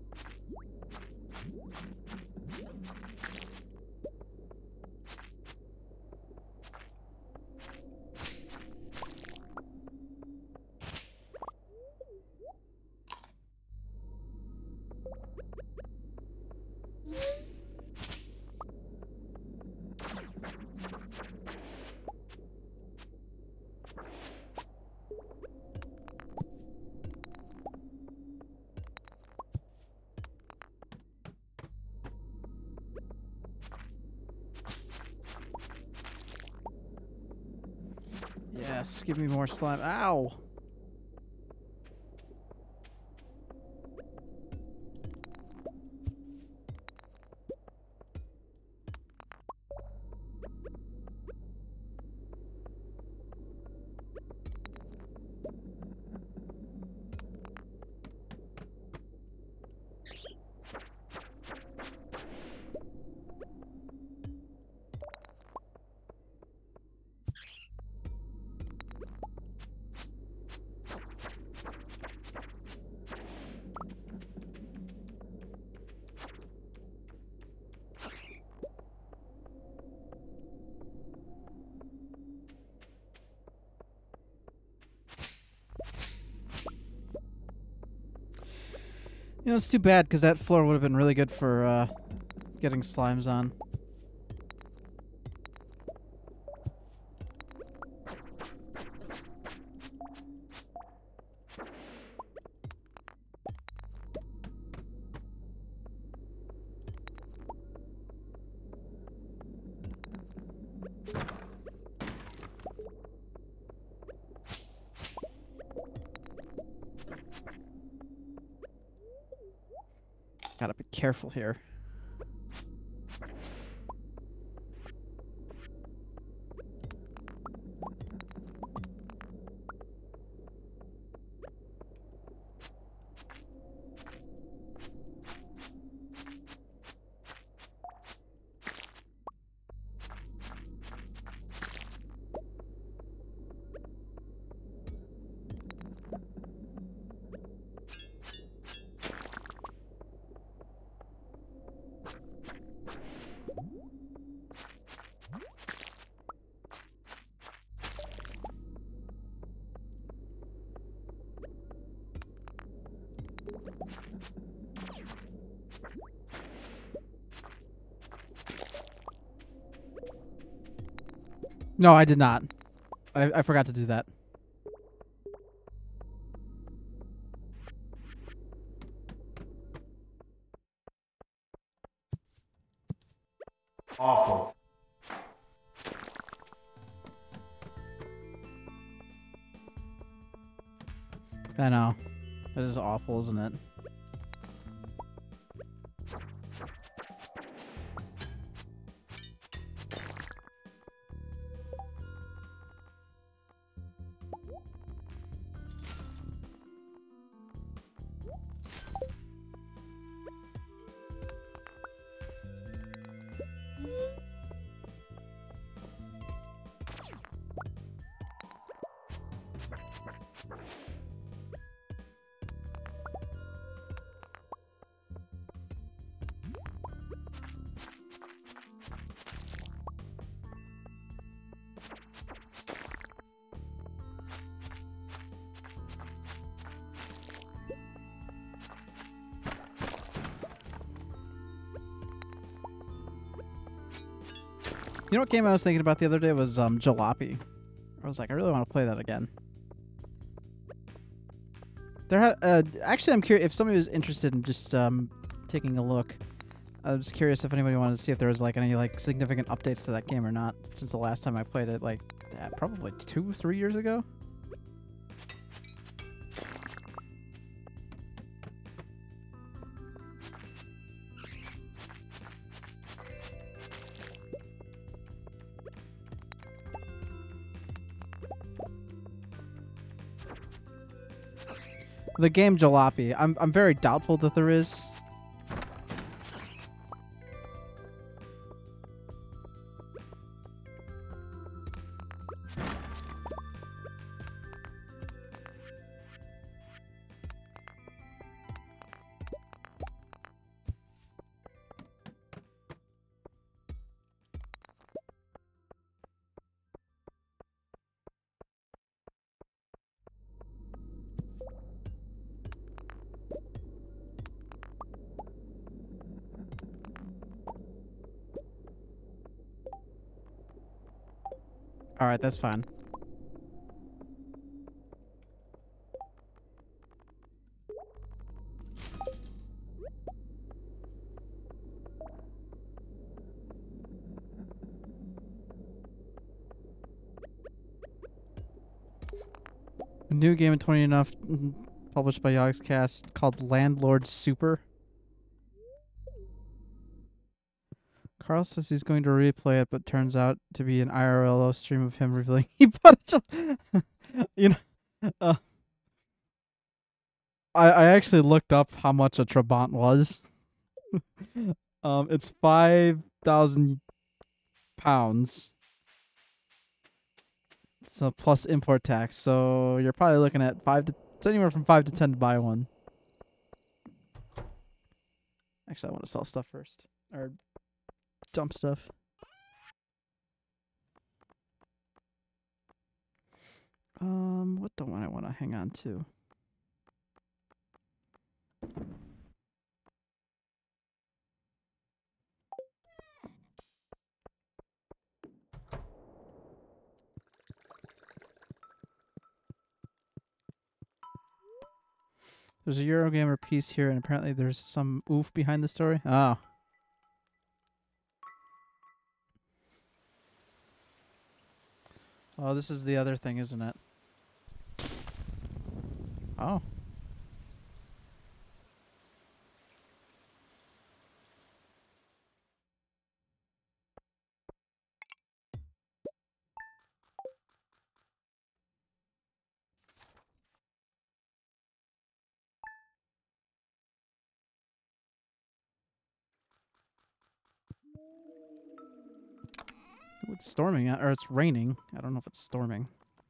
Yes, give me more slime. Ow! You know, it's too bad because that floor would have been really good for uh, getting slimes on. Gotta be careful here. No, I did not. I, I forgot to do that. Awful. I know. That is awful, isn't it? You know what game I was thinking about the other day was um, Jalopy. I was like, I really want to play that again. There, ha uh, actually, I'm curious if somebody was interested in just um, taking a look. I was curious if anybody wanted to see if there was like any like significant updates to that game or not since the last time I played it, like uh, probably two, three years ago. The game Jalopy. I'm I'm very doubtful that there is. All right, that's fine. A new game in twenty enough published by Yogscast called Landlord Super. Carl says he's going to replay it, but turns out to be an I R L stream of him revealing he bought a you know, uh, I I actually looked up how much a Trabant was. um, it's five thousand pounds. So plus import tax, so you're probably looking at five to it's anywhere from five to ten to buy one. Actually, I want to sell stuff first or dump stuff. Um, what don't I want to hang on to? There's a Eurogamer piece here, and apparently there's some oof behind the story. Oh. Oh, this is the other thing, isn't it? Oh. Ooh, it's storming, or it's raining. I don't know if it's storming.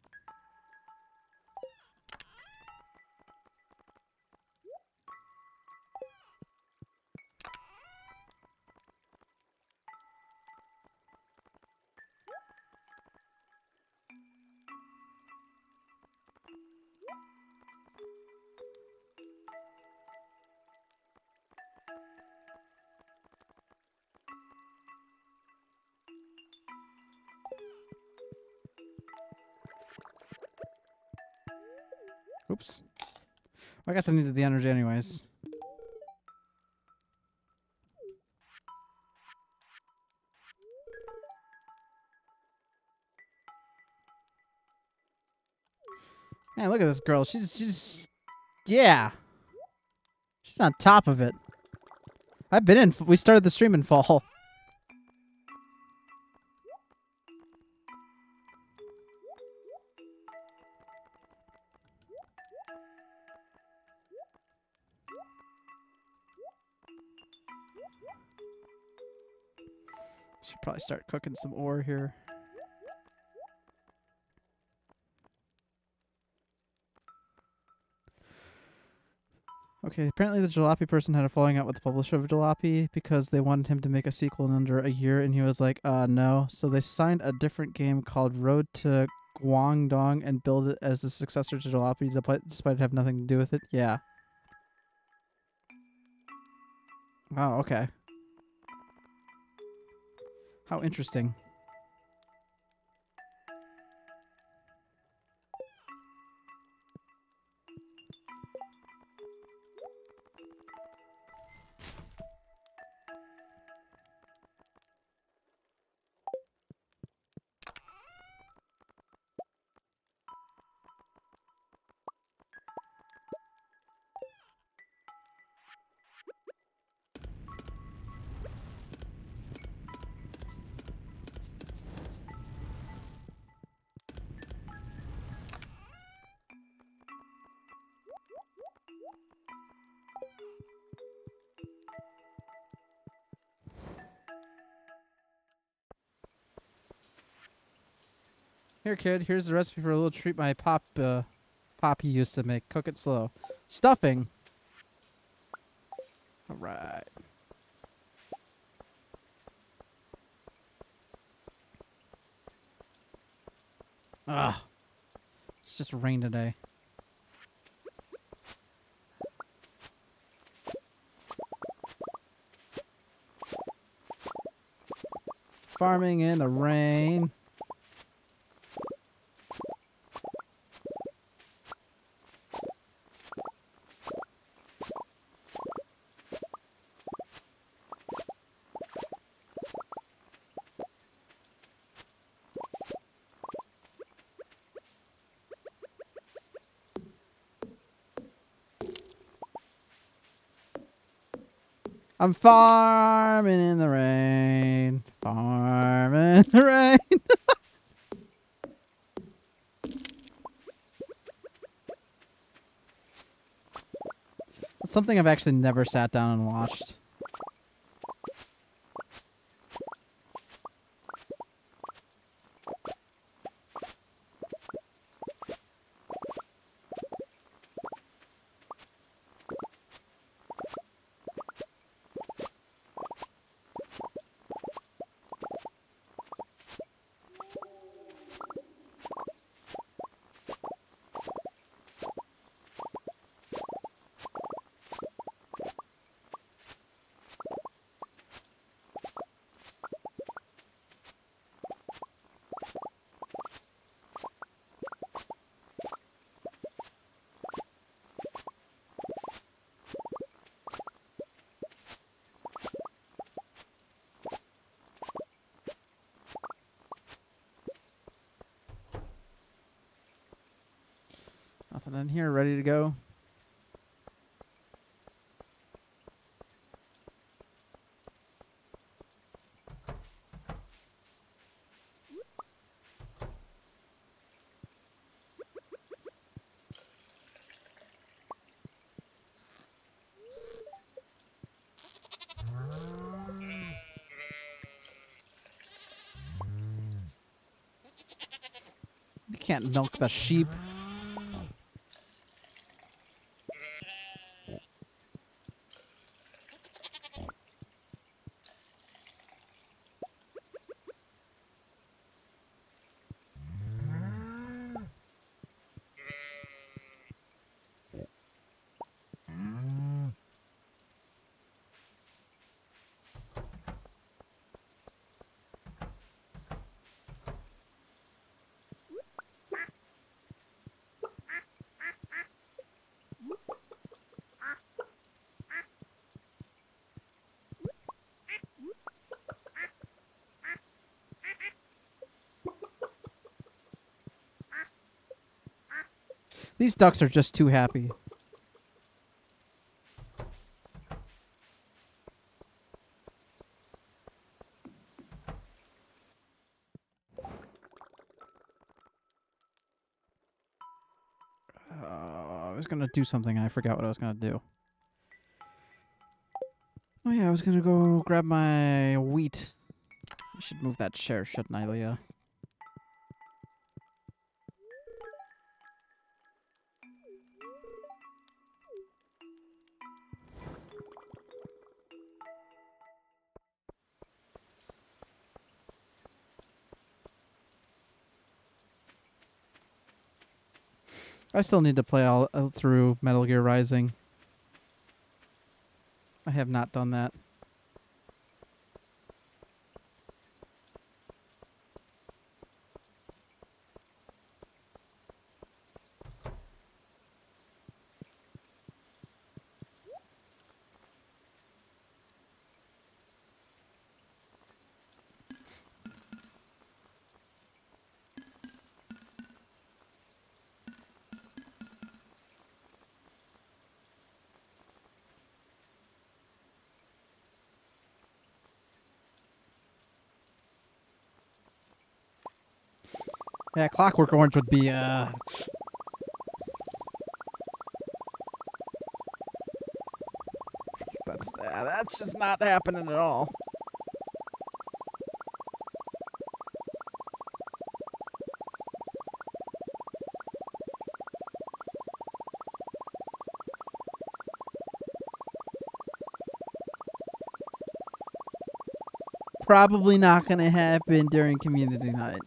Oops. I guess I needed the energy anyways. Man, look at this girl. She's she's yeah. She's on top of it. I've been in. We started the stream in fall. Should probably start cooking some ore here. Okay, apparently the Jalopy person had a falling out with the publisher of Jalopy because they wanted him to make a sequel in under a year, and he was like, uh, no. So they signed a different game called Road to Guangdong and build it as the successor to Jalopy, despite it having nothing to do with it. Yeah. Oh, okay. How interesting. Here, kid, here's the recipe for a little treat my pop, uh, Poppy used to make. Cook it slow. Stuffing. All right. Ah, it's just rain today. Farming in the rain. I'm farming in the rain. Farming in the rain. It's something I've actually never sat down and watched. Nothing in here, ready to go. You can't milk the sheep. These ducks are just too happy. Uh, I was gonna do something and I forgot what I was gonna do. Oh yeah, I was gonna go grab my wheat. I should move that chair, shouldn't I, Leah? I still need to play all uh, through Metal Gear Rising. I have not done that. Yeah, Clockwork Orange would be, uh... That's, uh, that's just not happening at all. Probably not gonna happen during community night.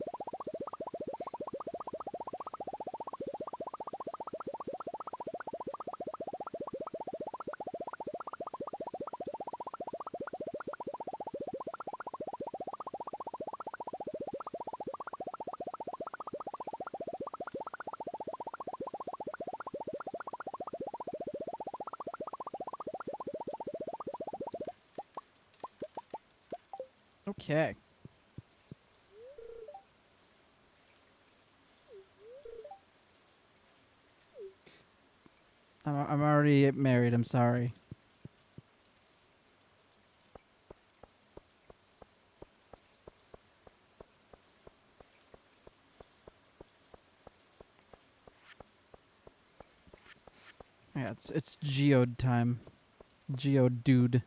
Okay. I'm, I'm already married, I'm sorry. Yeah, it's it's geode time. Geode dude.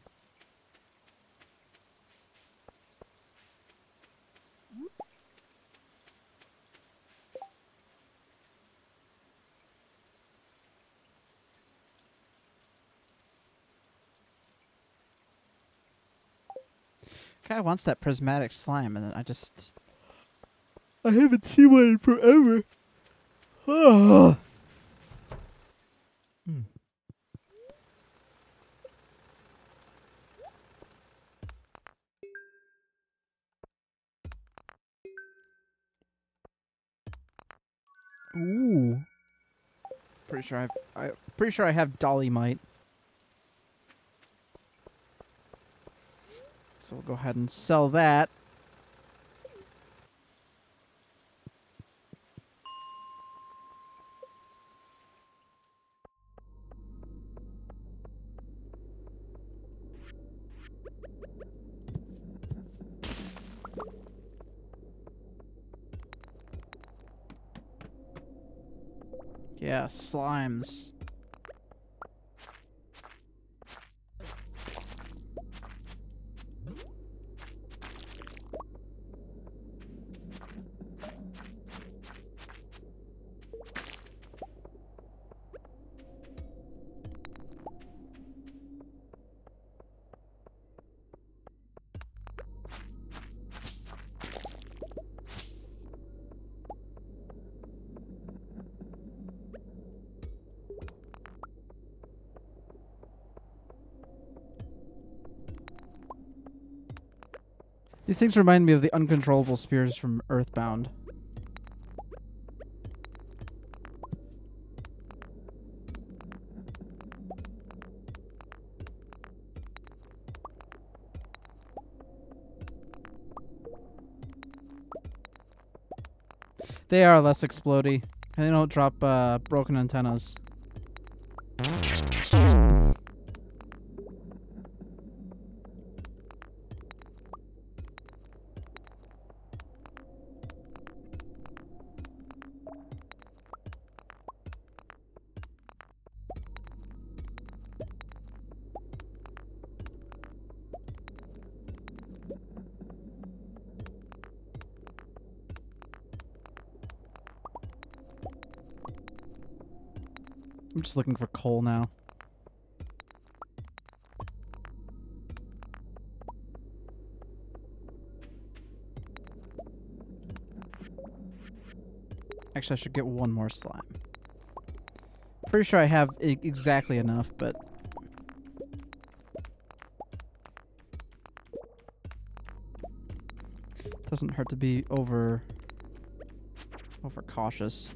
Guy wants that prismatic slime, and I just I haven't seen one in forever. Hmm. Ooh. Pretty sure I've I pretty sure I have Dolomite. So we'll go ahead and sell that. Yeah, slimes. These things remind me of the uncontrollable spears from Earthbound. They are less explodey. And they don't drop uh, broken antennas. I'm just looking for coal now. Actually, I should get one more slime. Pretty sure I have I exactly enough, but... doesn't hurt to be over... over cautious.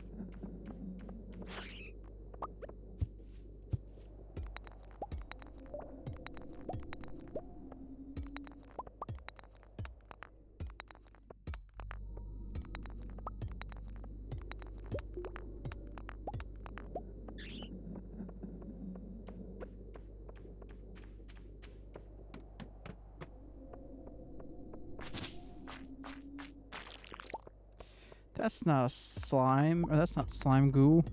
That's not a slime, or that's not slime goo.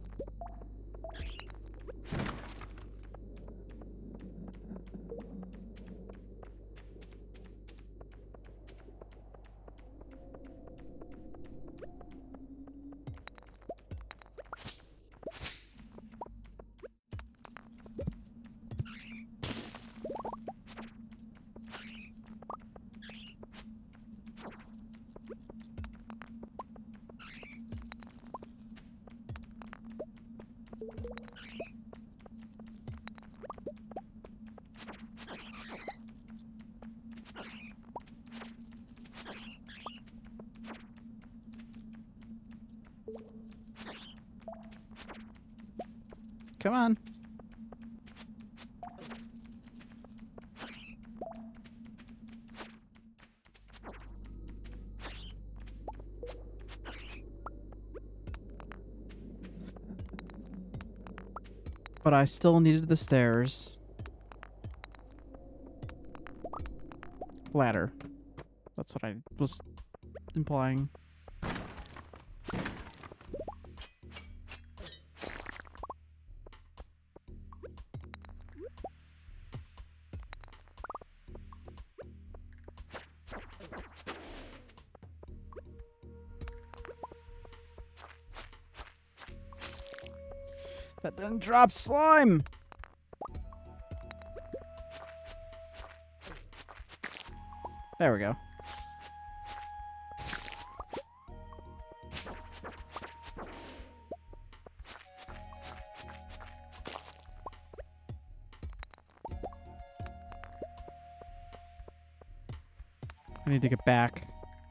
Come on. But I still needed the stairs. Ladder. That's what I was implying. That didn't drop slime! There we go. I need to get back.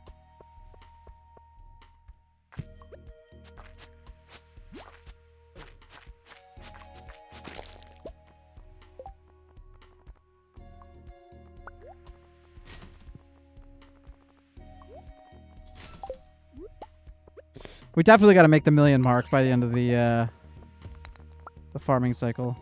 We definitely got to make the million mark by the end of the uh, the farming cycle.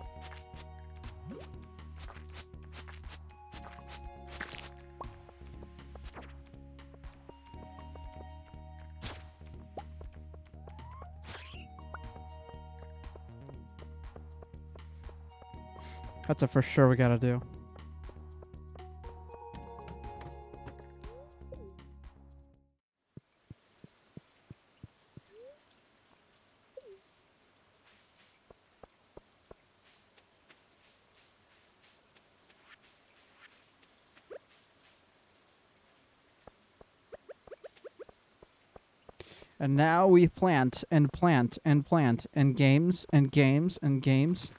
That's a for sure we got to do. And now we plant and plant and plant and games and games and games.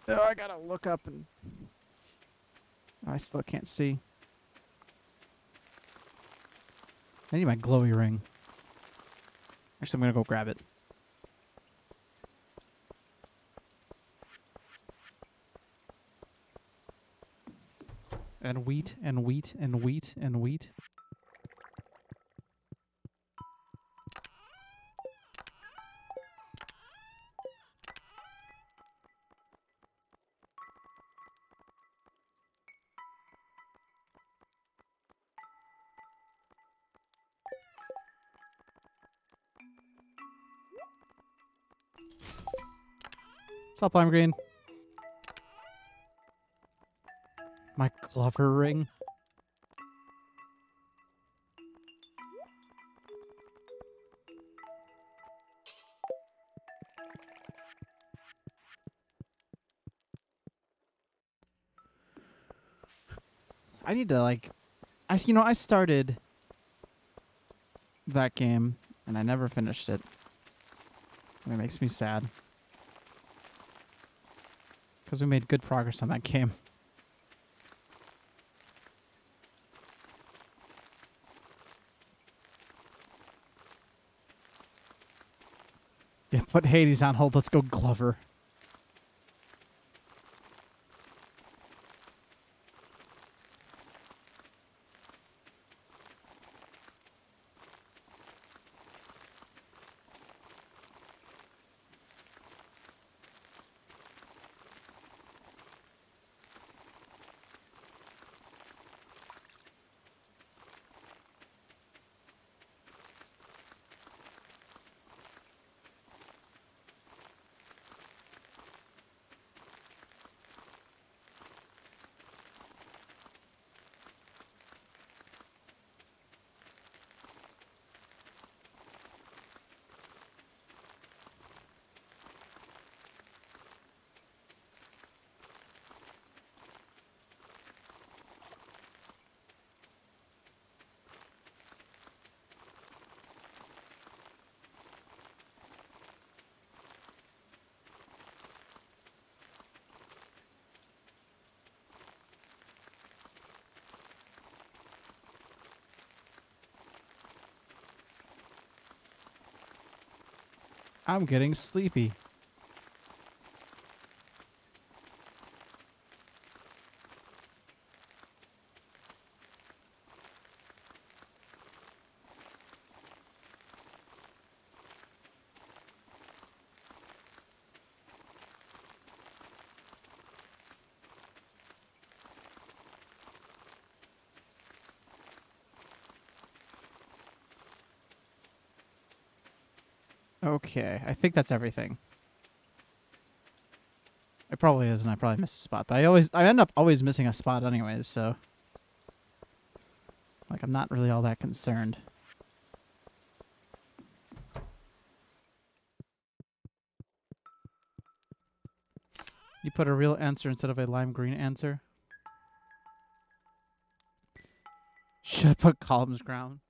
Oh, I gotta look up and... I still can't see. I need my glowy ring. Actually, I'm gonna go grab it. And wheat, and wheat, and wheat, and wheat. What's up, Lime Green? My Glover ring. I need to like, I you know I started that game and I never finished it. And it makes me sad because we made good progress on that game. Yeah, put Hades on hold. Let's go, Glover. I'm getting sleepy. Okay, I think that's everything. It probably is, and I probably missed a spot. But I always, I end up always missing a spot anyways, so... Like, I'm not really all that concerned. You put a real answer instead of a lime green answer? Should have put columns ground.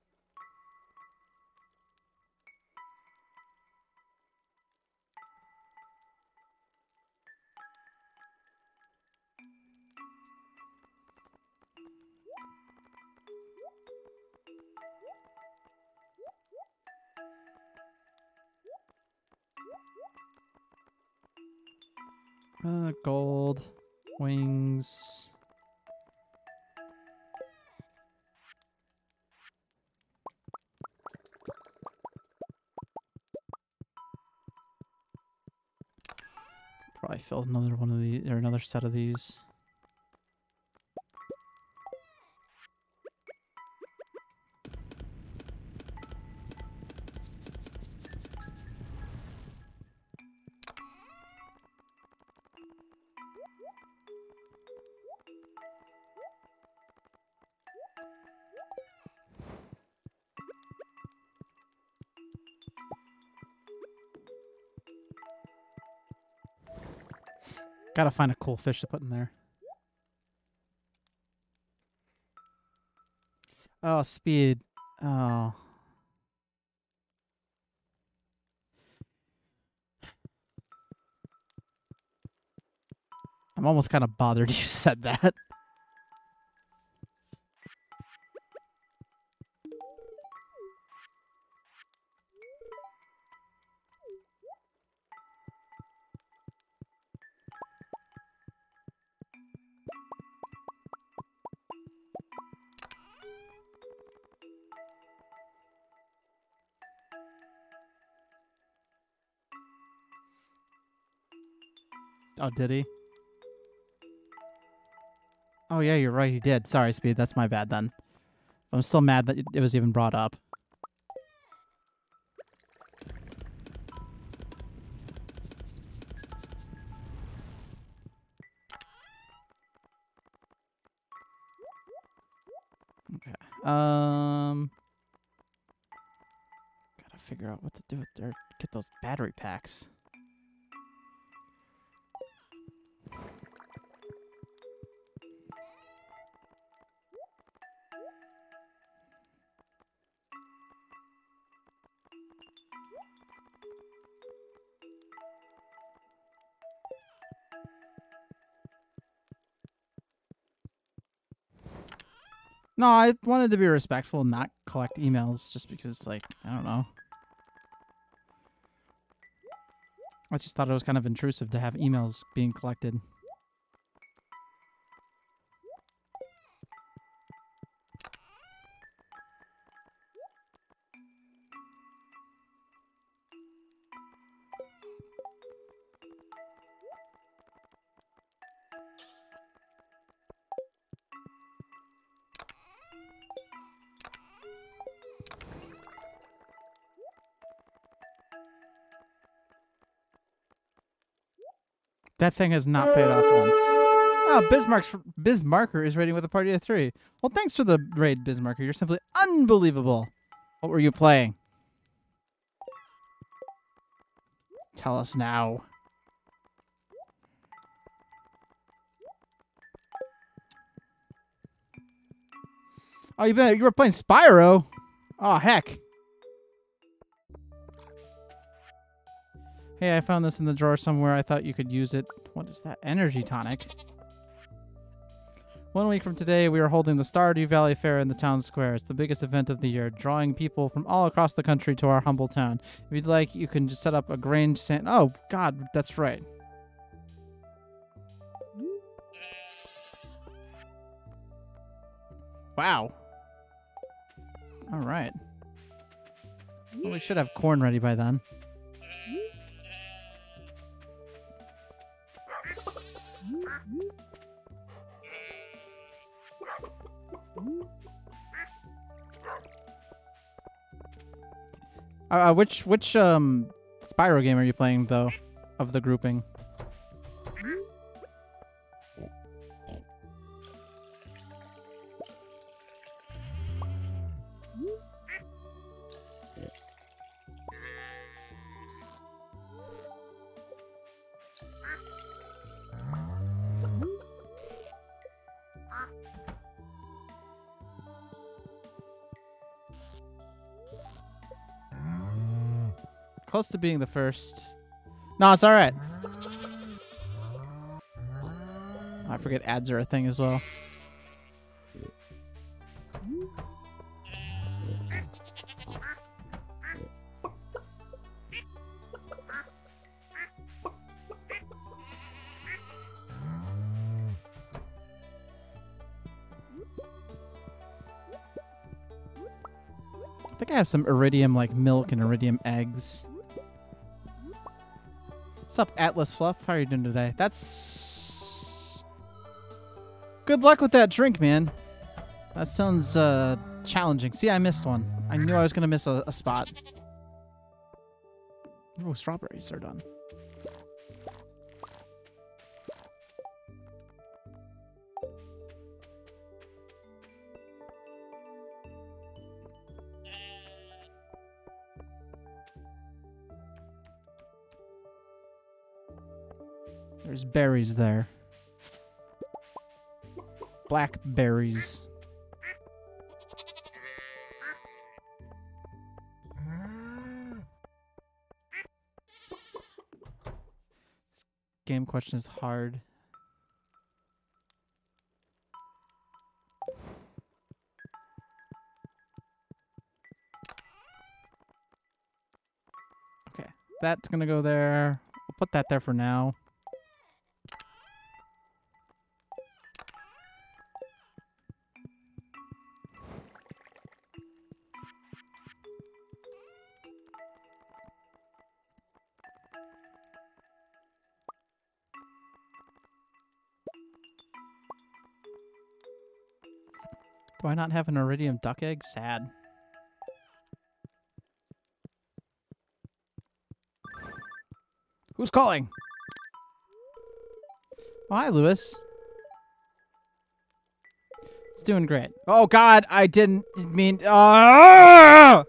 Uh, gold, wings. Probably fill another one of these, or another set of these. Gotta find a cool fish to put in there. Oh, speed. Oh. I'm almost kind of bothered you said that. Oh, did he? Oh, yeah, you're right. He did. Sorry, Speed. That's my bad then. I'm still mad that it was even brought up. Okay. Um. Gotta figure out what to do with their get those battery packs. No, I wanted to be respectful and not collect emails just because, like, I don't know. I just thought it was kind of intrusive to have emails being collected. That thing has not paid off once. Oh, Bismarck's Bismarcker is raiding with a party of three. Well, thanks for the raid, Bismarcker. You're simply unbelievable. What were you playing? Tell us now. Oh, you been you were playing Spyro? Oh, heck. Hey, I found this in the drawer somewhere. I thought you could use it. What is that? Energy tonic. One week from today, we are holding the Stardew Valley Fair in the town square. It's the biggest event of the year, drawing people from all across the country to our humble town. If you'd like, you can just set up a grain stand. Oh, God, that's right. Wow. All right. Well, we should have corn ready by then. Uh, which which um Spyro game are you playing though, of the grouping? Close to being the first. No, it's all right. I forget ads are a thing as well. I think I have some iridium like milk and iridium eggs. What's up, Atlas Fluff? How are you doing today? That's... Good luck with that drink, man. That sounds uh, challenging. See, I missed one. I knew I was going to miss a, a spot. Oh, strawberries are done. There's berries there. Blackberries. This game question is hard. That's gonna go there. I'll put that there for now. Do I not have an iridium duck egg? Sad. Who's calling? Oh, hi, Lewis. It's doing great. Oh, God, I didn't mean... Uh,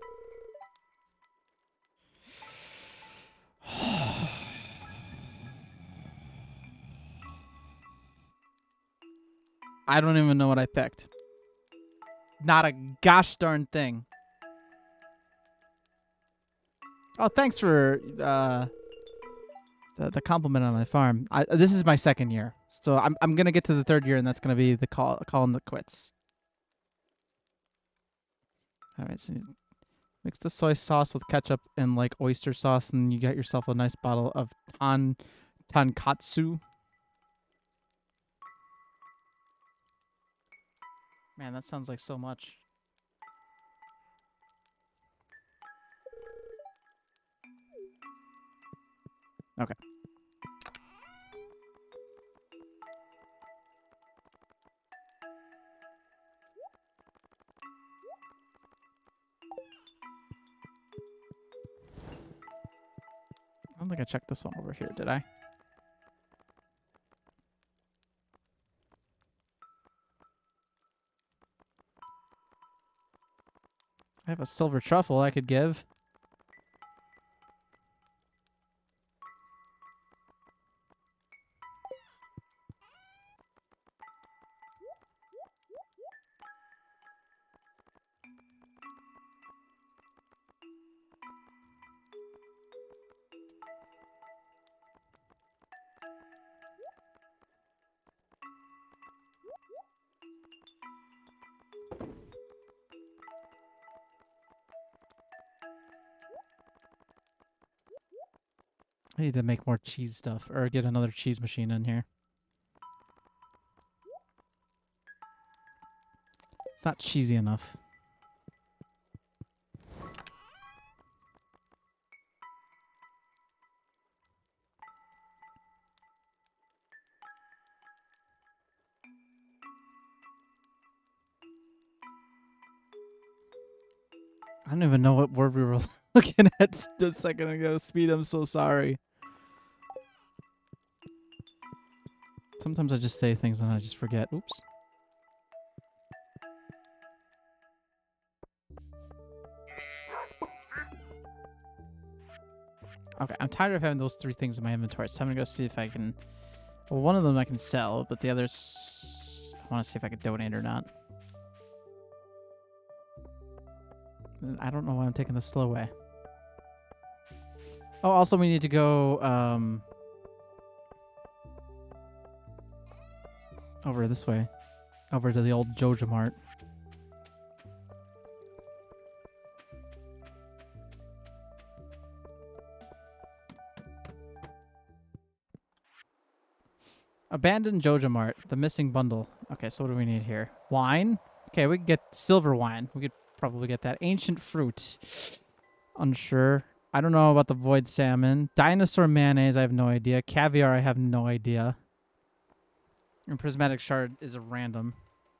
I don't even know what I picked. Not a gosh darn thing. Oh, thanks for uh, the the compliment on my farm. I, this is my second year, so I'm I'm gonna get to the third year, and that's gonna be the call calling the quits. All right, so you mix the soy sauce with ketchup and like oyster sauce, and you get yourself a nice bottle of tan tonkatsu. Man, that sounds like so much. Okay. I don't think I checked this one over here, did I? I have a silver truffle I could give. I need to make more cheese stuff, or get another cheese machine in here. It's not cheesy enough. I don't even know what word we were looking at just a second ago. Speed, I'm so sorry. Sometimes I just say things and I just forget. Oops. Okay, I'm tired of having those three things in my inventory, so I'm gonna go see if I can... Well, one of them I can sell, but the others... I want to see if I can donate or not. I don't know why I'm taking the slow way. Oh, also we need to go... Um, over this way. Over to the old Joja Mart. Abandoned Joja Mart. The missing bundle. Okay, so what do we need here? Wine? Okay, we can get silver wine. We could probably get that. Ancient fruit. Unsure. I don't know about the void salmon. Dinosaur mayonnaise, I have no idea. Caviar, I have no idea. And prismatic shard is a random.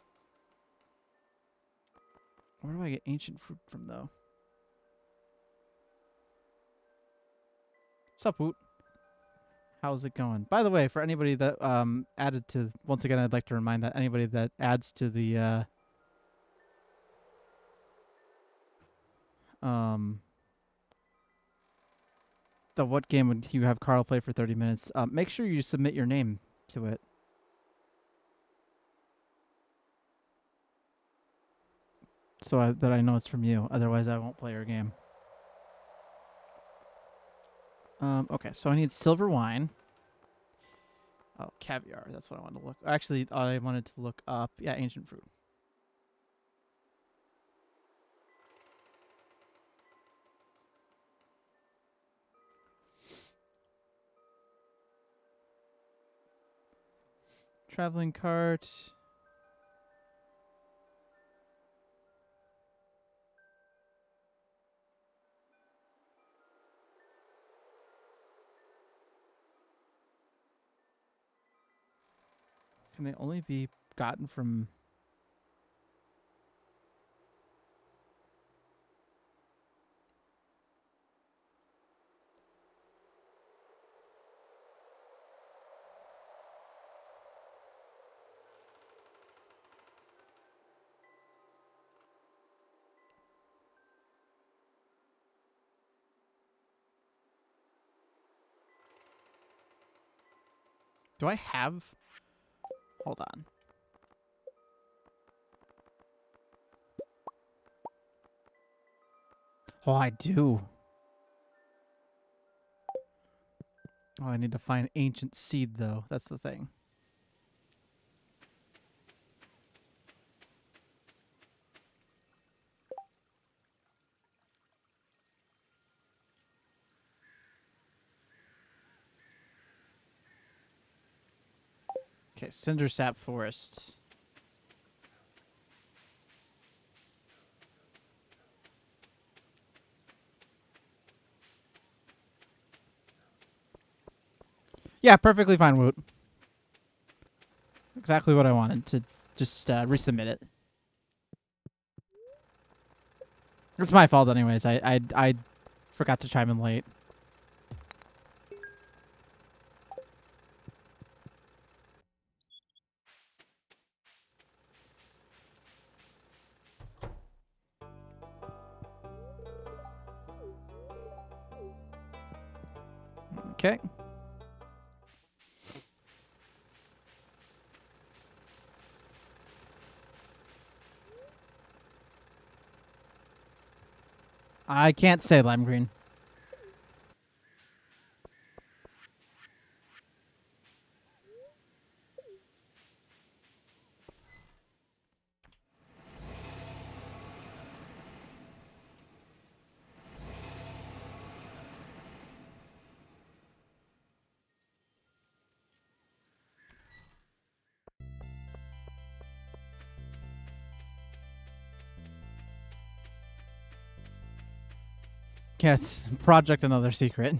Where do I get ancient fruit from, though? Sup, Woot? How's it going? By the way, for anybody that um added to... Once again, I'd like to remind that anybody that adds to the... Uh, um... The what game would you have Carl play for thirty minutes? Um, make sure you submit your name to it. So I, that I know it's from you. Otherwise, I won't play your game. Um, okay, so I need silver wine. Oh, caviar. That's what I wanted to look. Actually, I wanted to look up. Yeah, ancient fruit. traveling cart. Can they only be gotten from... Do I have... Hold on. Oh, I do. Oh, I need to find ancient seed, though. That's the thing. Okay, Cindersap Forest. Yeah, perfectly fine, Woot. Exactly what I wanted to just uh, resubmit it. It's my fault anyways. I, I, I forgot to chime in late. Okay. I can't say lime green. Yeah, it's Project Another Secret.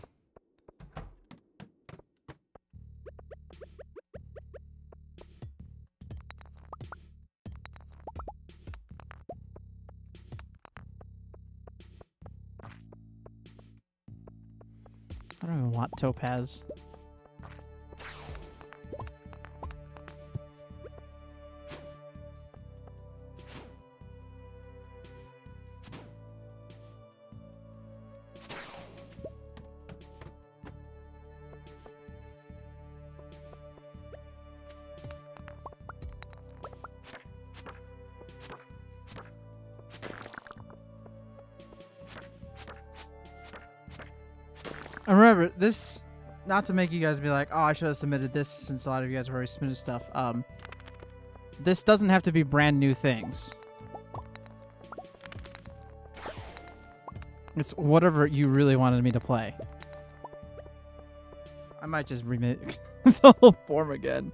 I don't even want topaz. And remember, this, not to make you guys be like, oh, I should have submitted this since a lot of you guys have already submitted stuff. Um, this doesn't have to be brand new things. It's whatever you really wanted me to play. I might just remake the whole form again.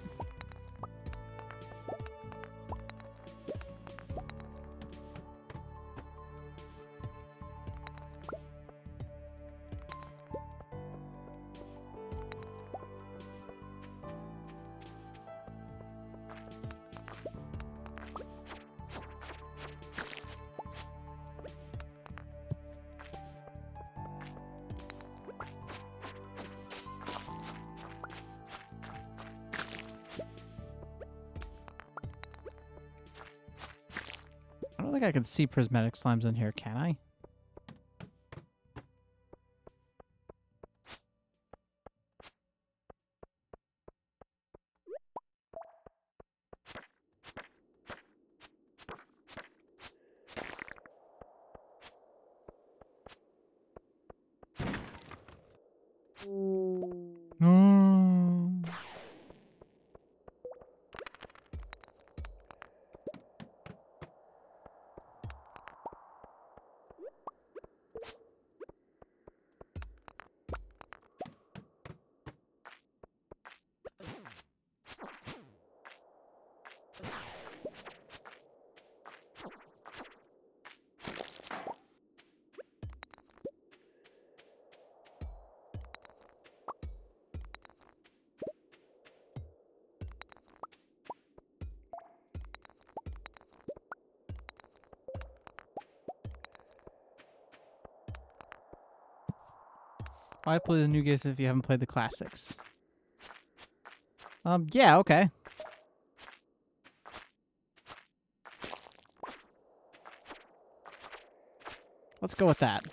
I don't think I can see prismatic slimes in here, can I? No. Why play the new games if you haven't played the classics? Um, yeah, okay. Let's go with that.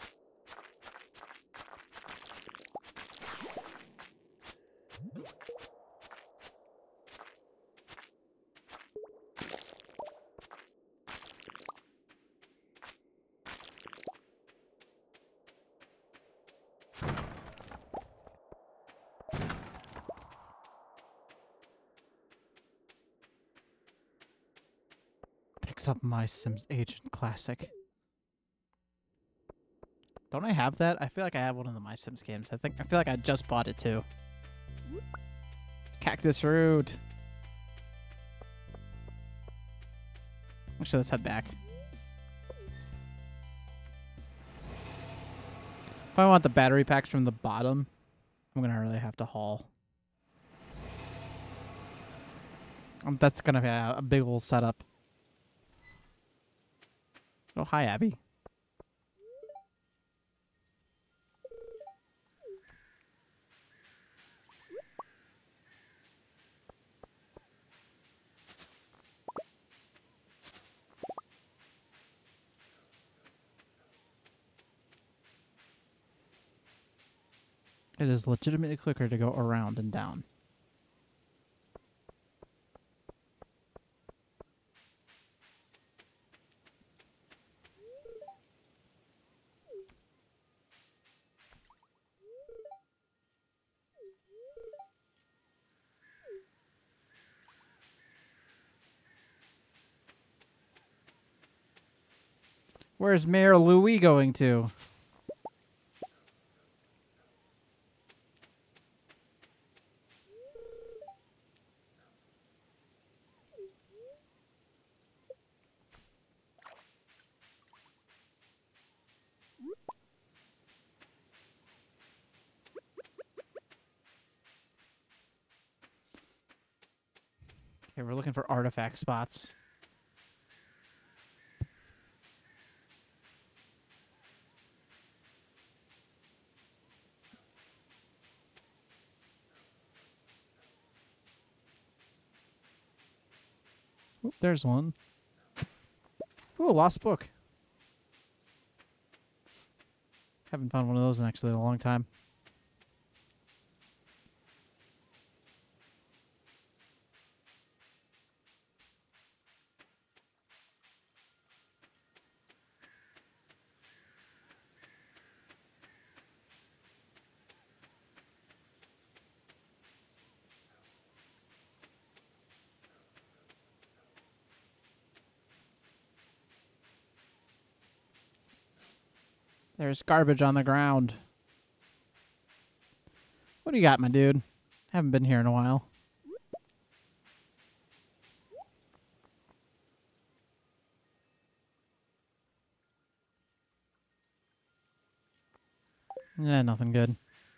Picks up My Sims Agent Classic. Don't I have that? I feel like I have one of the My Sims games. I think I feel like I just bought it too. Cactus Root. Actually, let's head back. If I want the battery packs from the bottom, I'm gonna really have to haul. Um, that's gonna be a, a big old setup. Oh, hi, Abby. It is legitimately quicker to go around and down. Where's Mayor Louis going to? Okay, we're looking for artifact spots. Oop, there's one. Ooh, a lost book. Haven't found one of those in actually in a long time. There's garbage on the ground. What do you got, my dude? Haven't been here in a while. Yeah, nothing good.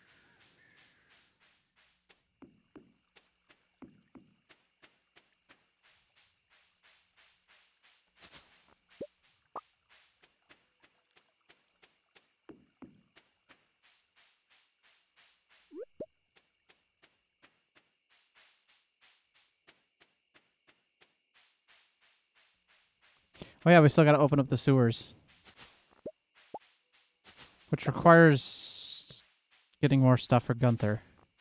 Oh yeah, we still gotta open up the sewers. Which requires getting more stuff for Gunther.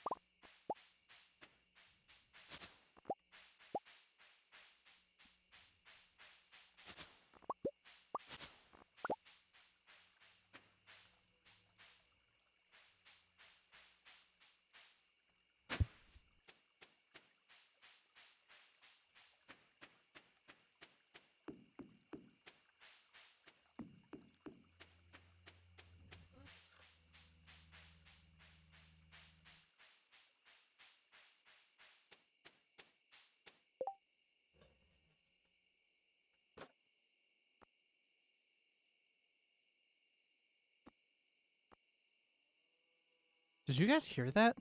Did you guys hear that?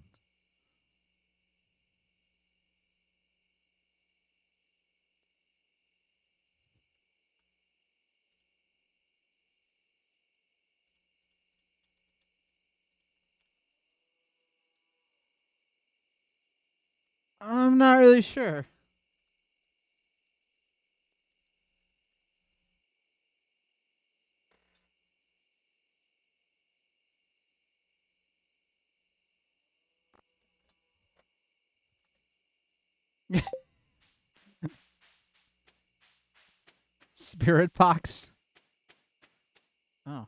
I'm not really sure. Spirit pox. Oh.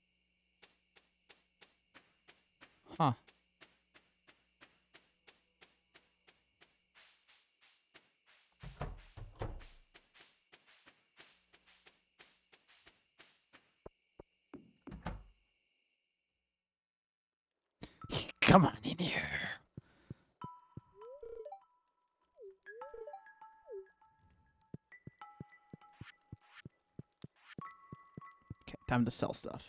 Huh. Come on in here. Okay, time to sell stuff.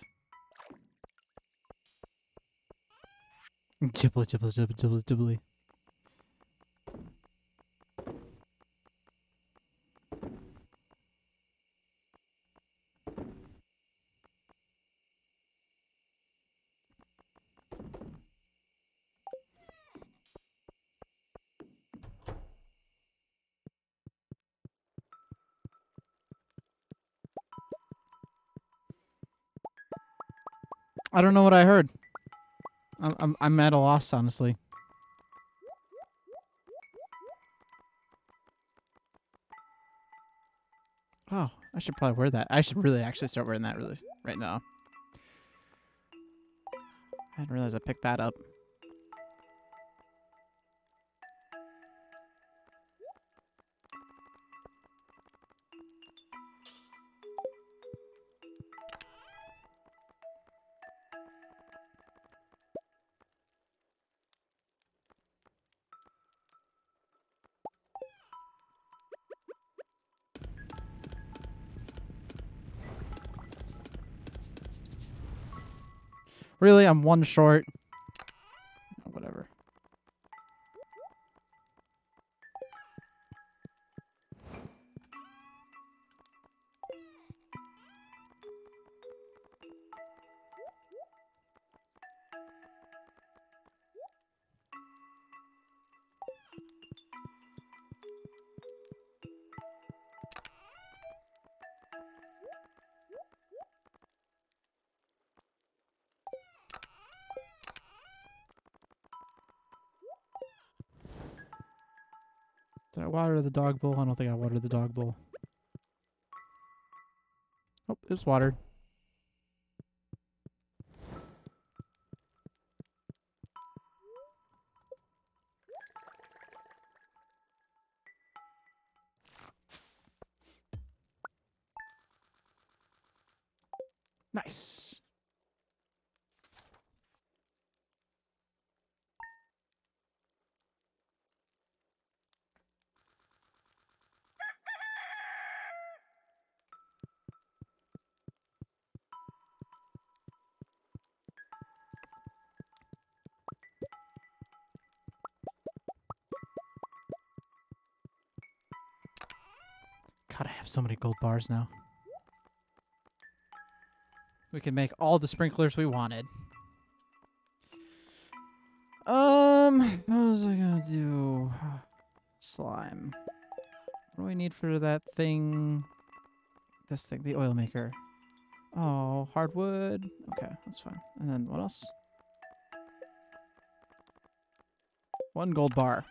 Ghibli, ghibli, ghibli, ghibli, ghibli. I don't know what I heard. I'm I'm I'm at a loss, honestly. Oh, I should probably wear that. I should really actually start wearing that really right now. I didn't realize I picked that up. Really, I'm one short. Whatever. Did I water the dog bowl? I don't think I watered the dog bowl. Oh, it's watered. Nice. God, I have so many gold bars now. We can make all the sprinklers we wanted. Um, what was I gonna do? Slime. What do we need for that thing? This thing, the oil maker. Oh, hardwood. Okay, that's fine. And then what else? One gold bar.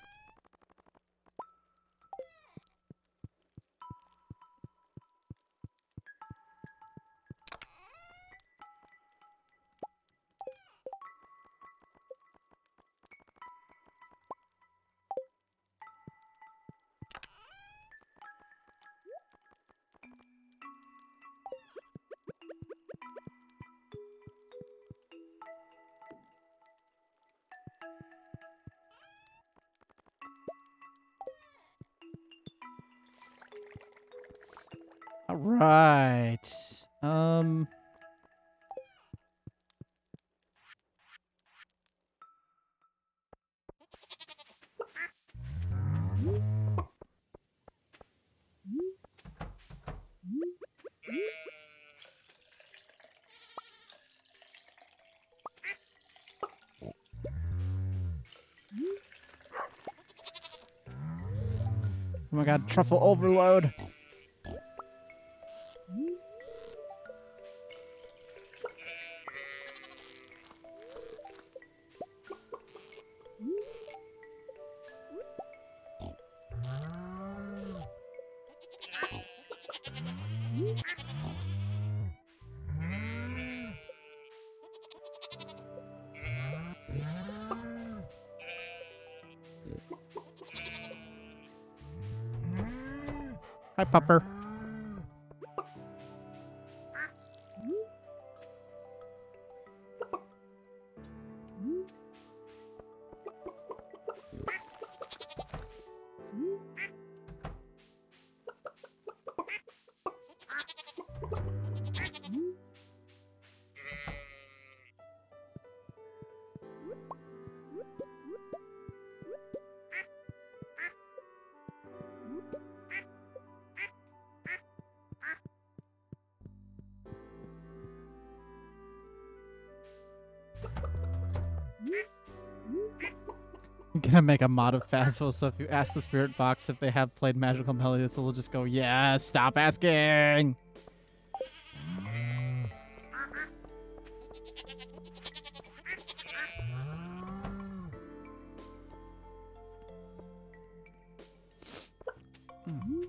All right. Um. Oh my god, truffle overload. Hi, pupper. I'm gonna make a mod of Phasmo, so if you ask the spirit box if they have played Magical Melodies, it'll just go, yeah, stop asking! Hmm.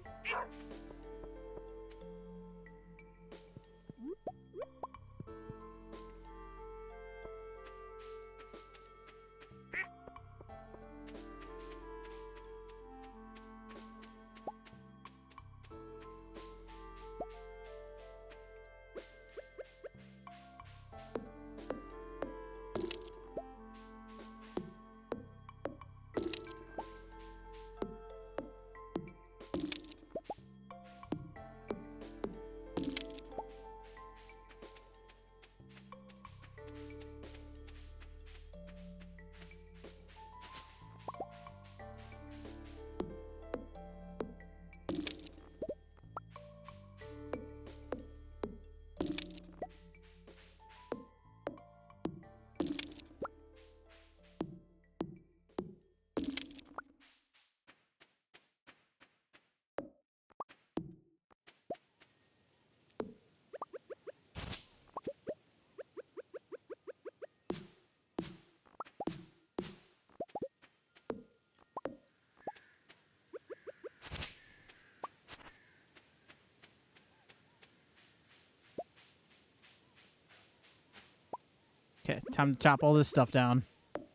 Okay, time to chop all this stuff down.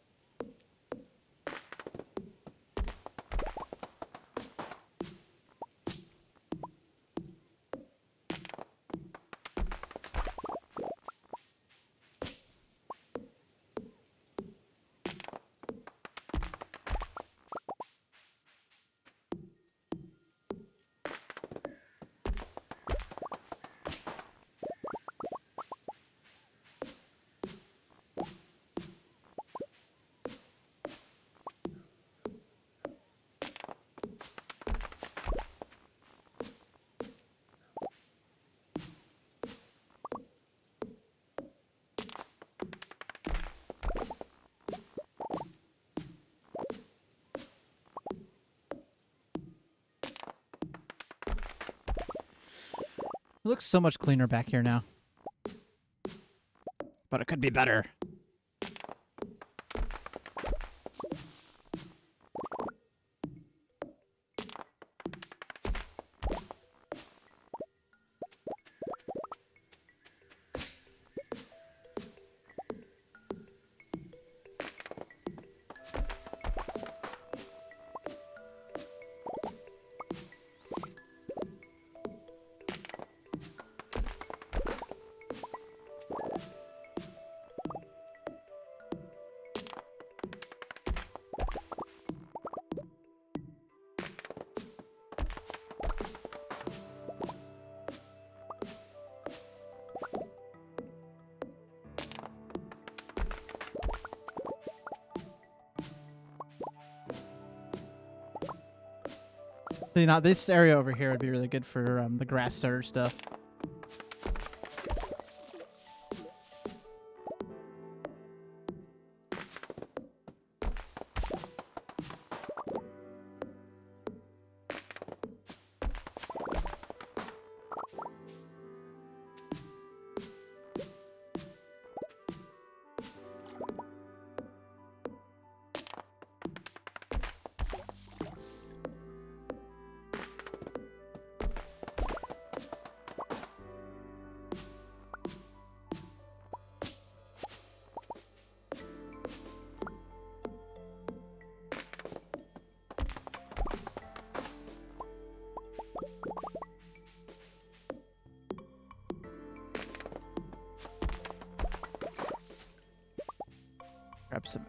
It looks so much cleaner back here now. But it could be better. So, you know, this area over here would be really good for um, the grass starter stuff.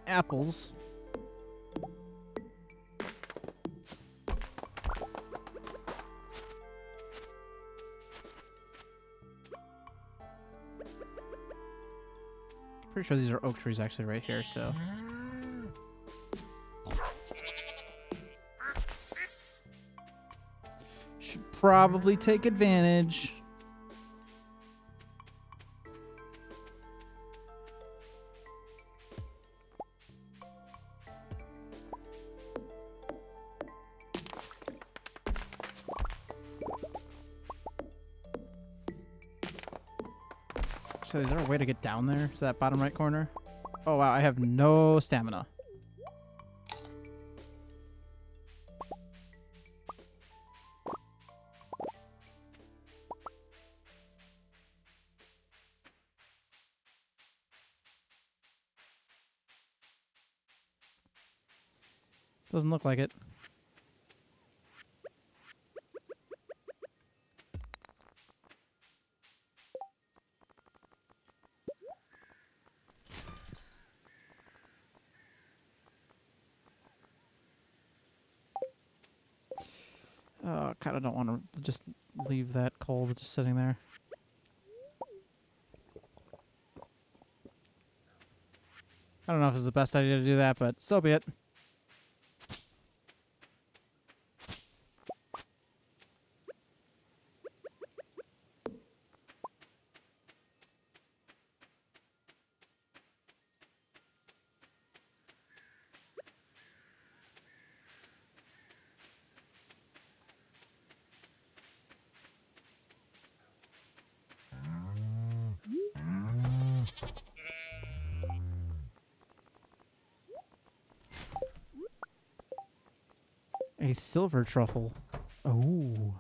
apples. Pretty sure these are oak trees actually right here, so. Should probably take advantage. So is there a way to get down there? Is that bottom right corner? Oh wow, I have no stamina. Doesn't look like it. Oh, kind of don't want to just leave that coal just sitting there. I don't know if it's the best idea to do that, but so be it. A silver truffle. Oh.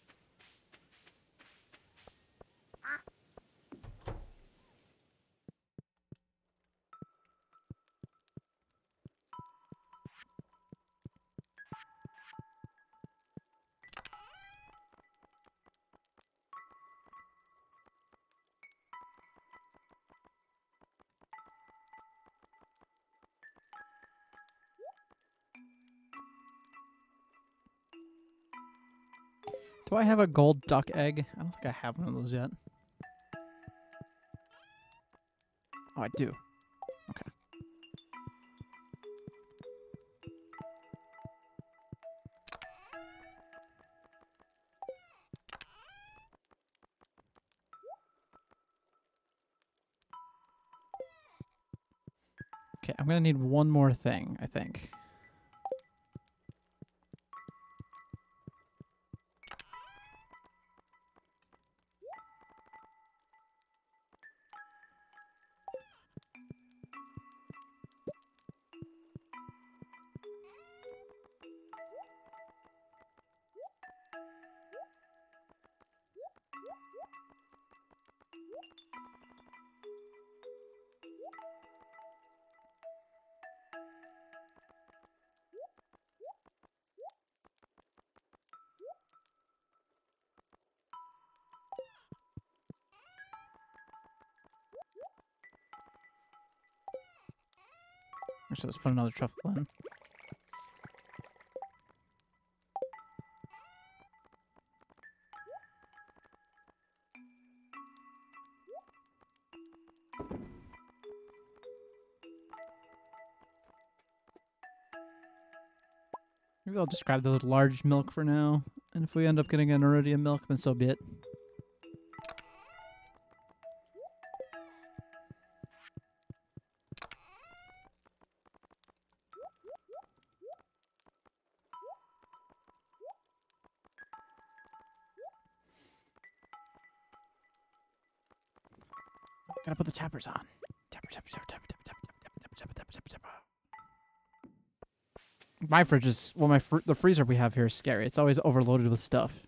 Do I have a gold duck egg? I don't think I have one of those yet. Oh, I do. Okay. Okay, I'm gonna need one more thing, I think. So let's put another truffle in. Maybe I'll just grab the large milk for now. And if we end up getting an iridium milk, then so be it. Gotta put the tappers on. Tapper, tapper, tapper, tapper, tapper, tapper, tapper, tapper, tapper, tapper, tapper. My fridge is, well, my fr the freezer we have here is scary. It's always overloaded with stuff.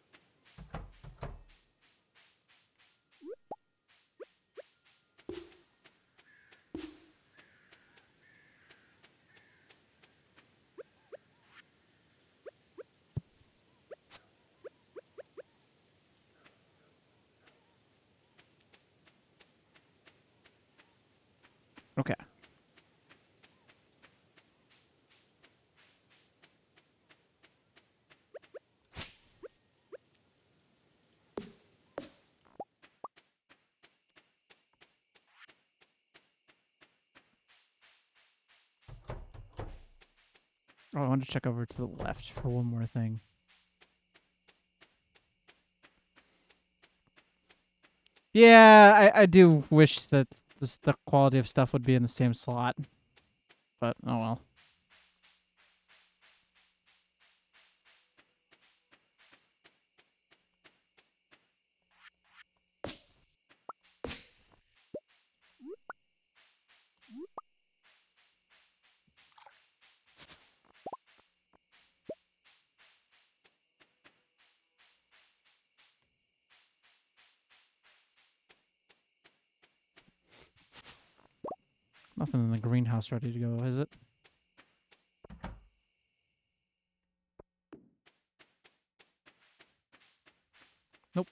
Okay. Oh, I want to check over to the left for one more thing. Yeah, I, I do wish that this, the quality of stuff would be in the same slot. But, oh well. Nothing in the greenhouse ready to go, is it? Nope.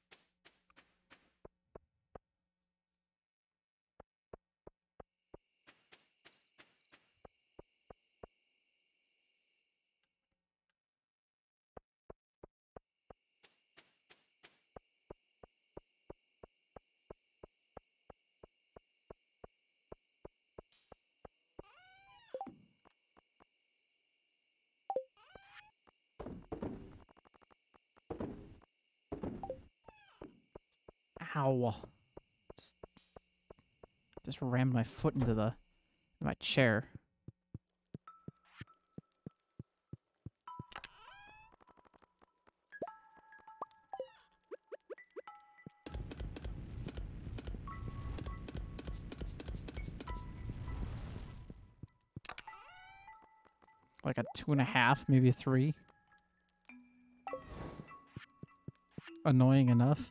Ow. Just, just rammed my foot into the my chair. Like a two and a half, maybe a three. Annoying enough.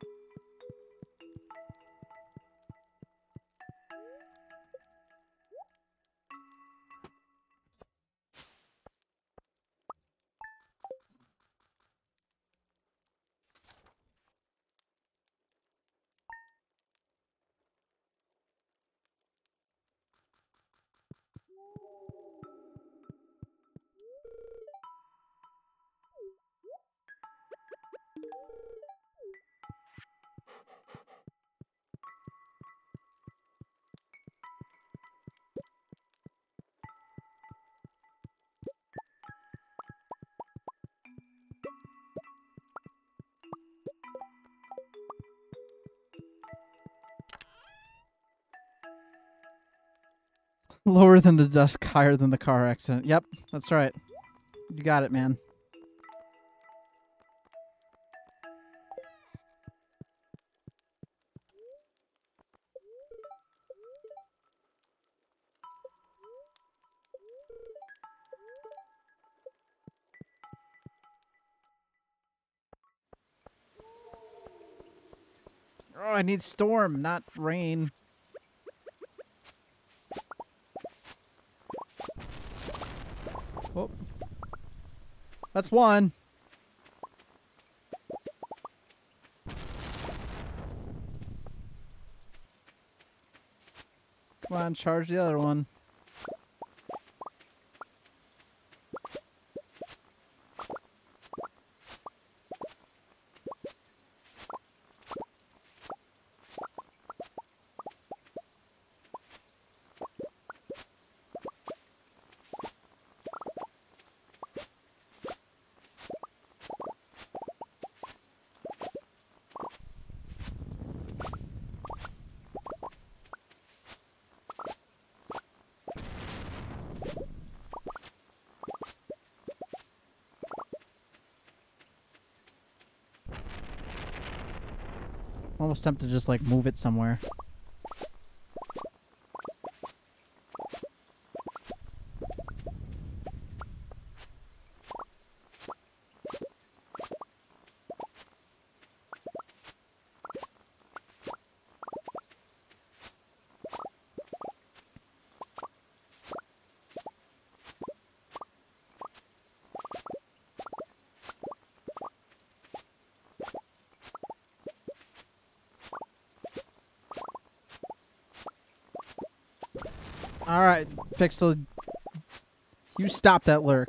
Lower than the dusk, higher than the car accident. Yep, that's right. You got it, man. Oh, I need storm, not rain. Oh. That's one. Come on, charge the other one. I'm almost tempted to just like move it somewhere. All right, Pixel, you stop that lurk.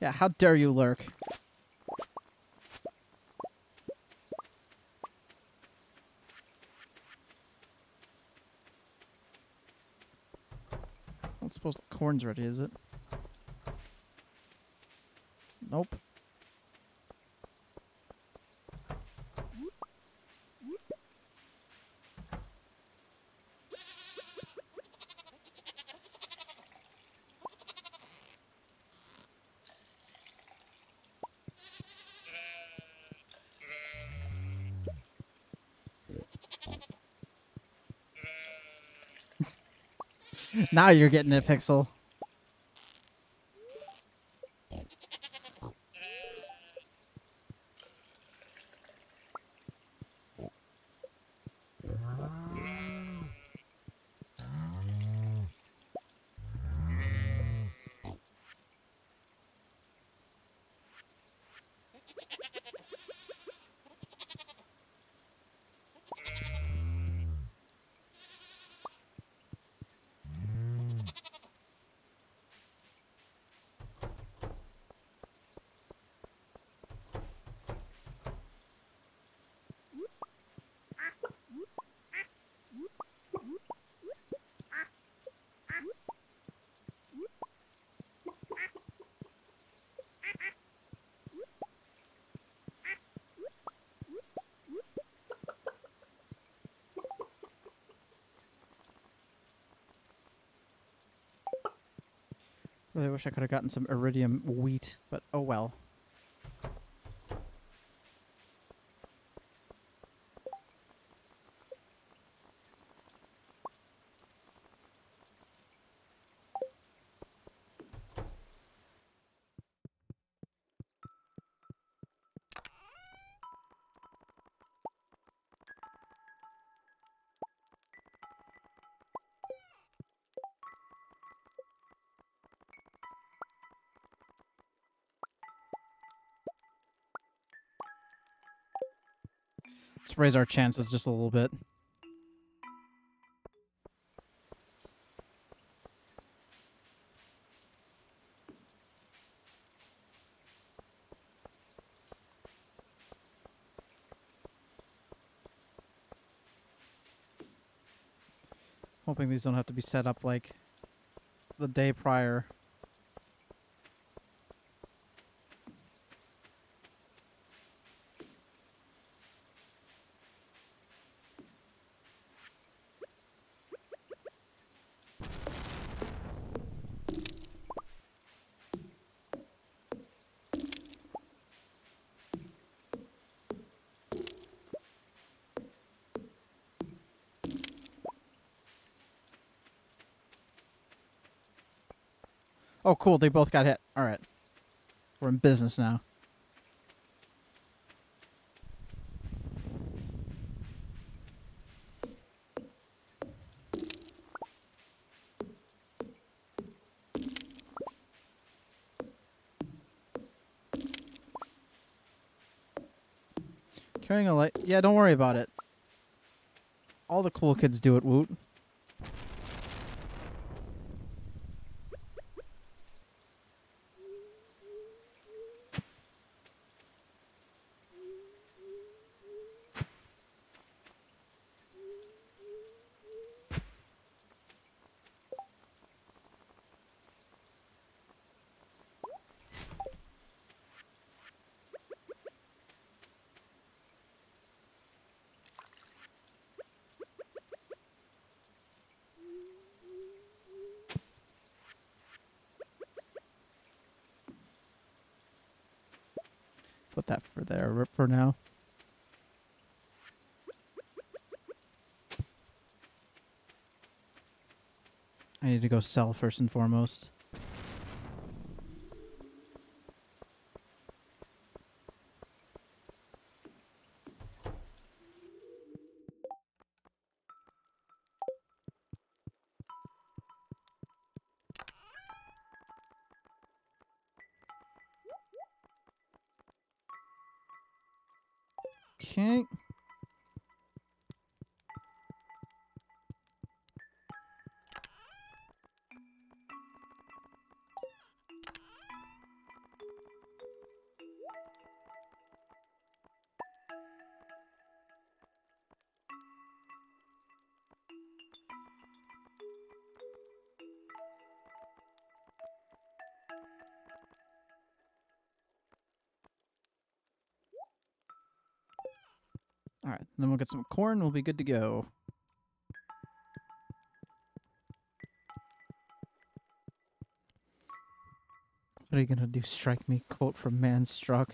Yeah, how dare you lurk? I don't suppose the corn's ready, is it? Nope. Now you're getting it, Pixel. Really wish I could have gotten some iridium wheat, but oh well. Let's raise our chances just a little bit. Hoping these don't have to be set up like the day prior. Oh, cool. They both got hit. All right. We're in business now. Carrying a light. Yeah, don't worry about it. All the cool kids do it, Woot. Put that for there for now. I need to go sell first and foremost. Okay. Alright, then we'll get some corn, we'll be good to go. What are you gonna do? Strike me? Quote from Man Struck.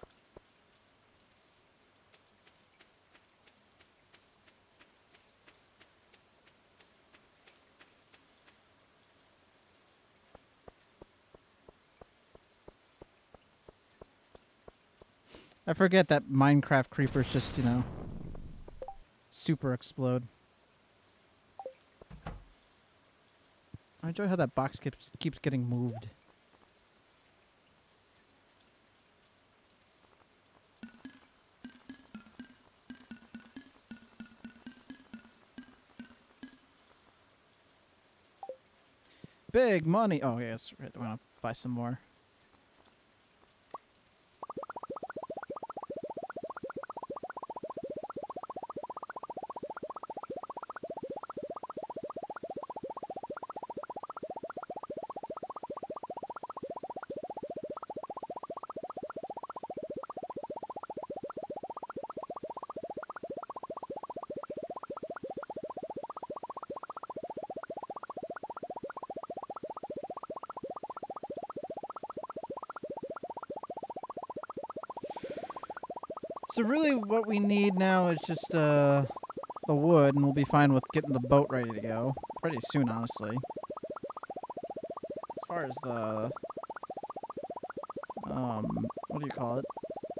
I forget that Minecraft creepers just, you know, super explode. I enjoy how that box keeps keeps getting moved. Big money. Oh yes, right. I want to buy some more. So really what we need now is just uh, the wood, and we'll be fine with getting the boat ready to go. Pretty soon, honestly. As far as the... Um, what do you call it?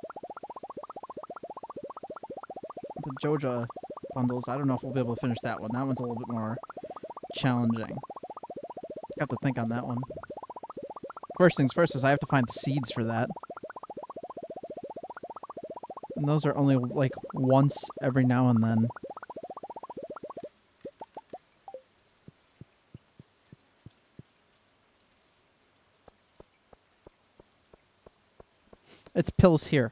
The Joja bundles. I don't know if we'll be able to finish that one. That one's a little bit more challenging. Have to think on that one. First things first is I have to find seeds for that. And those are only, like, once every now and then. It's pills here.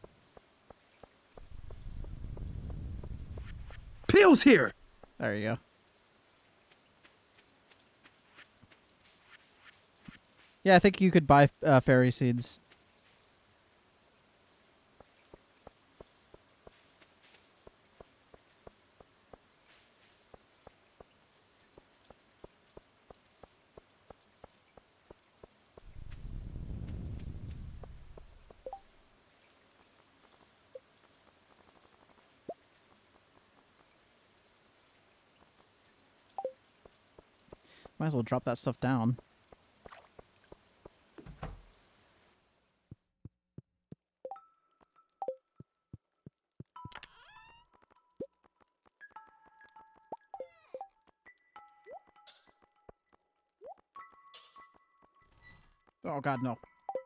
Pills here! There you go. Yeah, I think you could buy uh, fairy seeds. Might as well drop that stuff down. Oh god, no.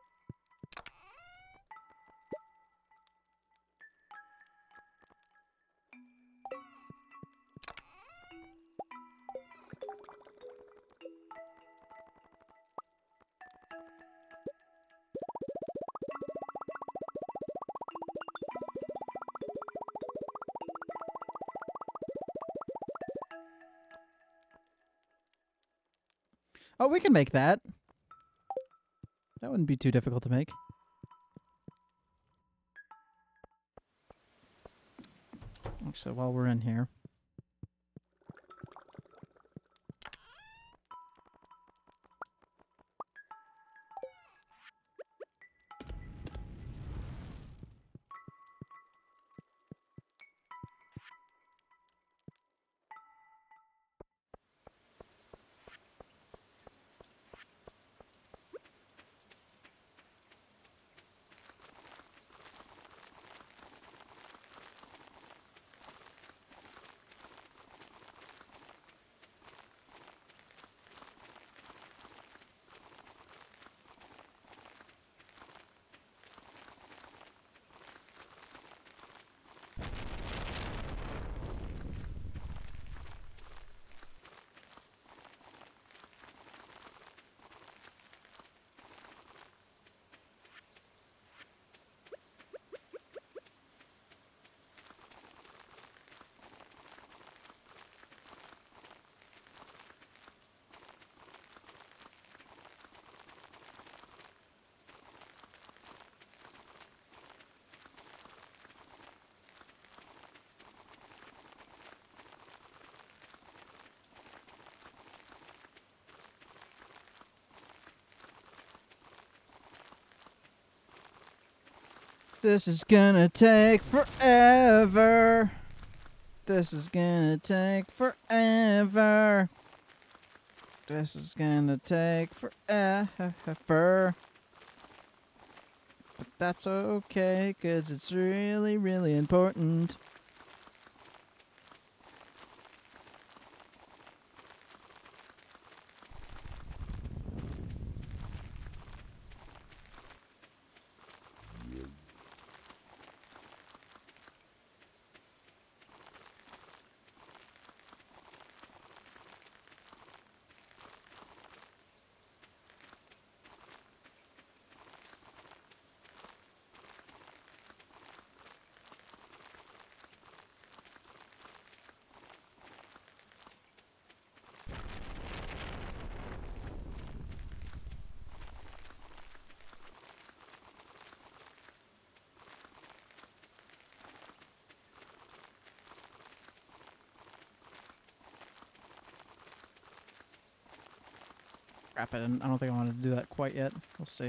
Oh, we can make that. That wouldn't be too difficult to make. Actually, while we're in here. This is gonna take forever. This is gonna take forever. This is gonna take forever. But that's okay, 'cause it's really, really important. Crap, I, didn't, I don't think I want to do that quite yet. We'll see.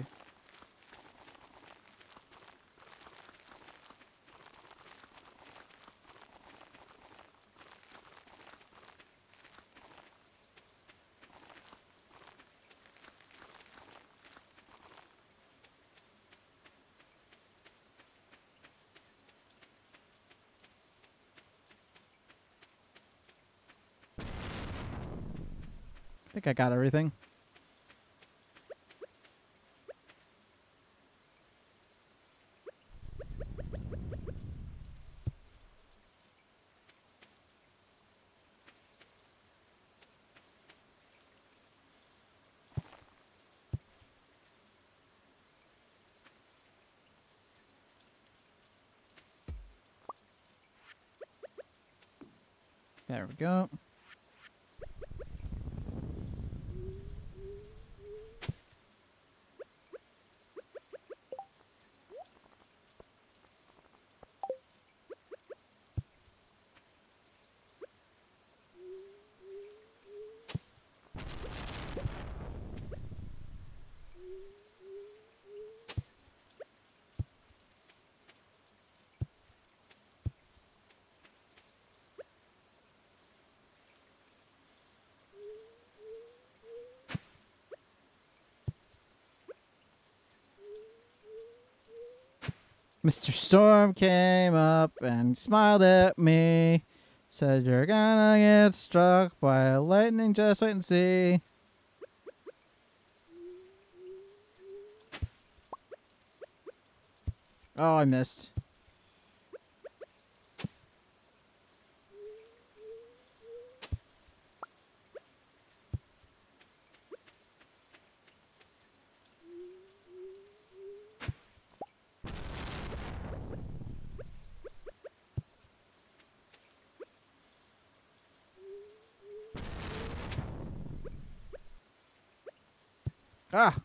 I think I got everything. There we go. Mister Storm came up and smiled at me. Said, "You're gonna get struck by lightning, just wait and see." Oh, I missed. Ah!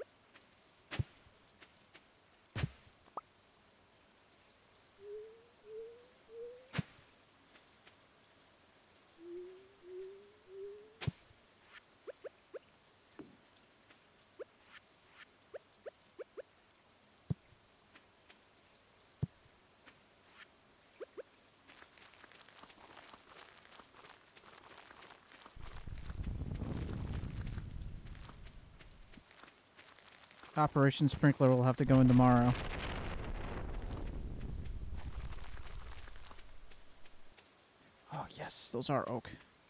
Operation Sprinkler will have to go in tomorrow. Oh, yes, those are oak.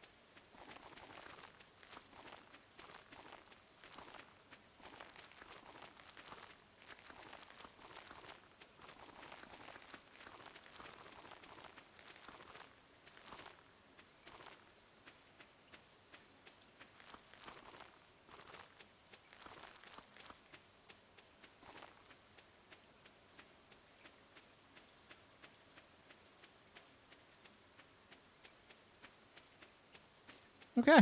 Okay.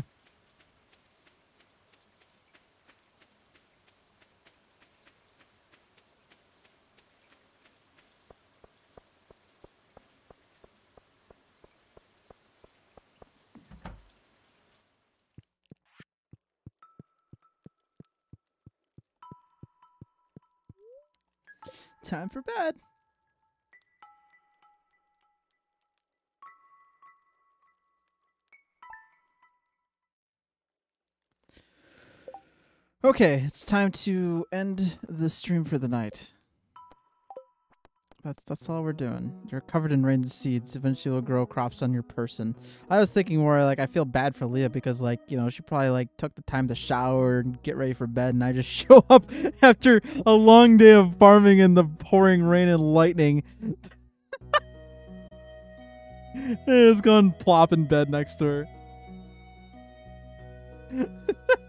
Time for bed. Okay, it's time to end the stream for the night. That's that's all we're doing. You're covered in rain seeds. Eventually, will grow crops on your person. I was thinking more like I feel bad for Leah because like you know she probably like took the time to shower and get ready for bed, and I just show up after a long day of farming in the pouring rain and lightning. It's gone plop in bed next to her.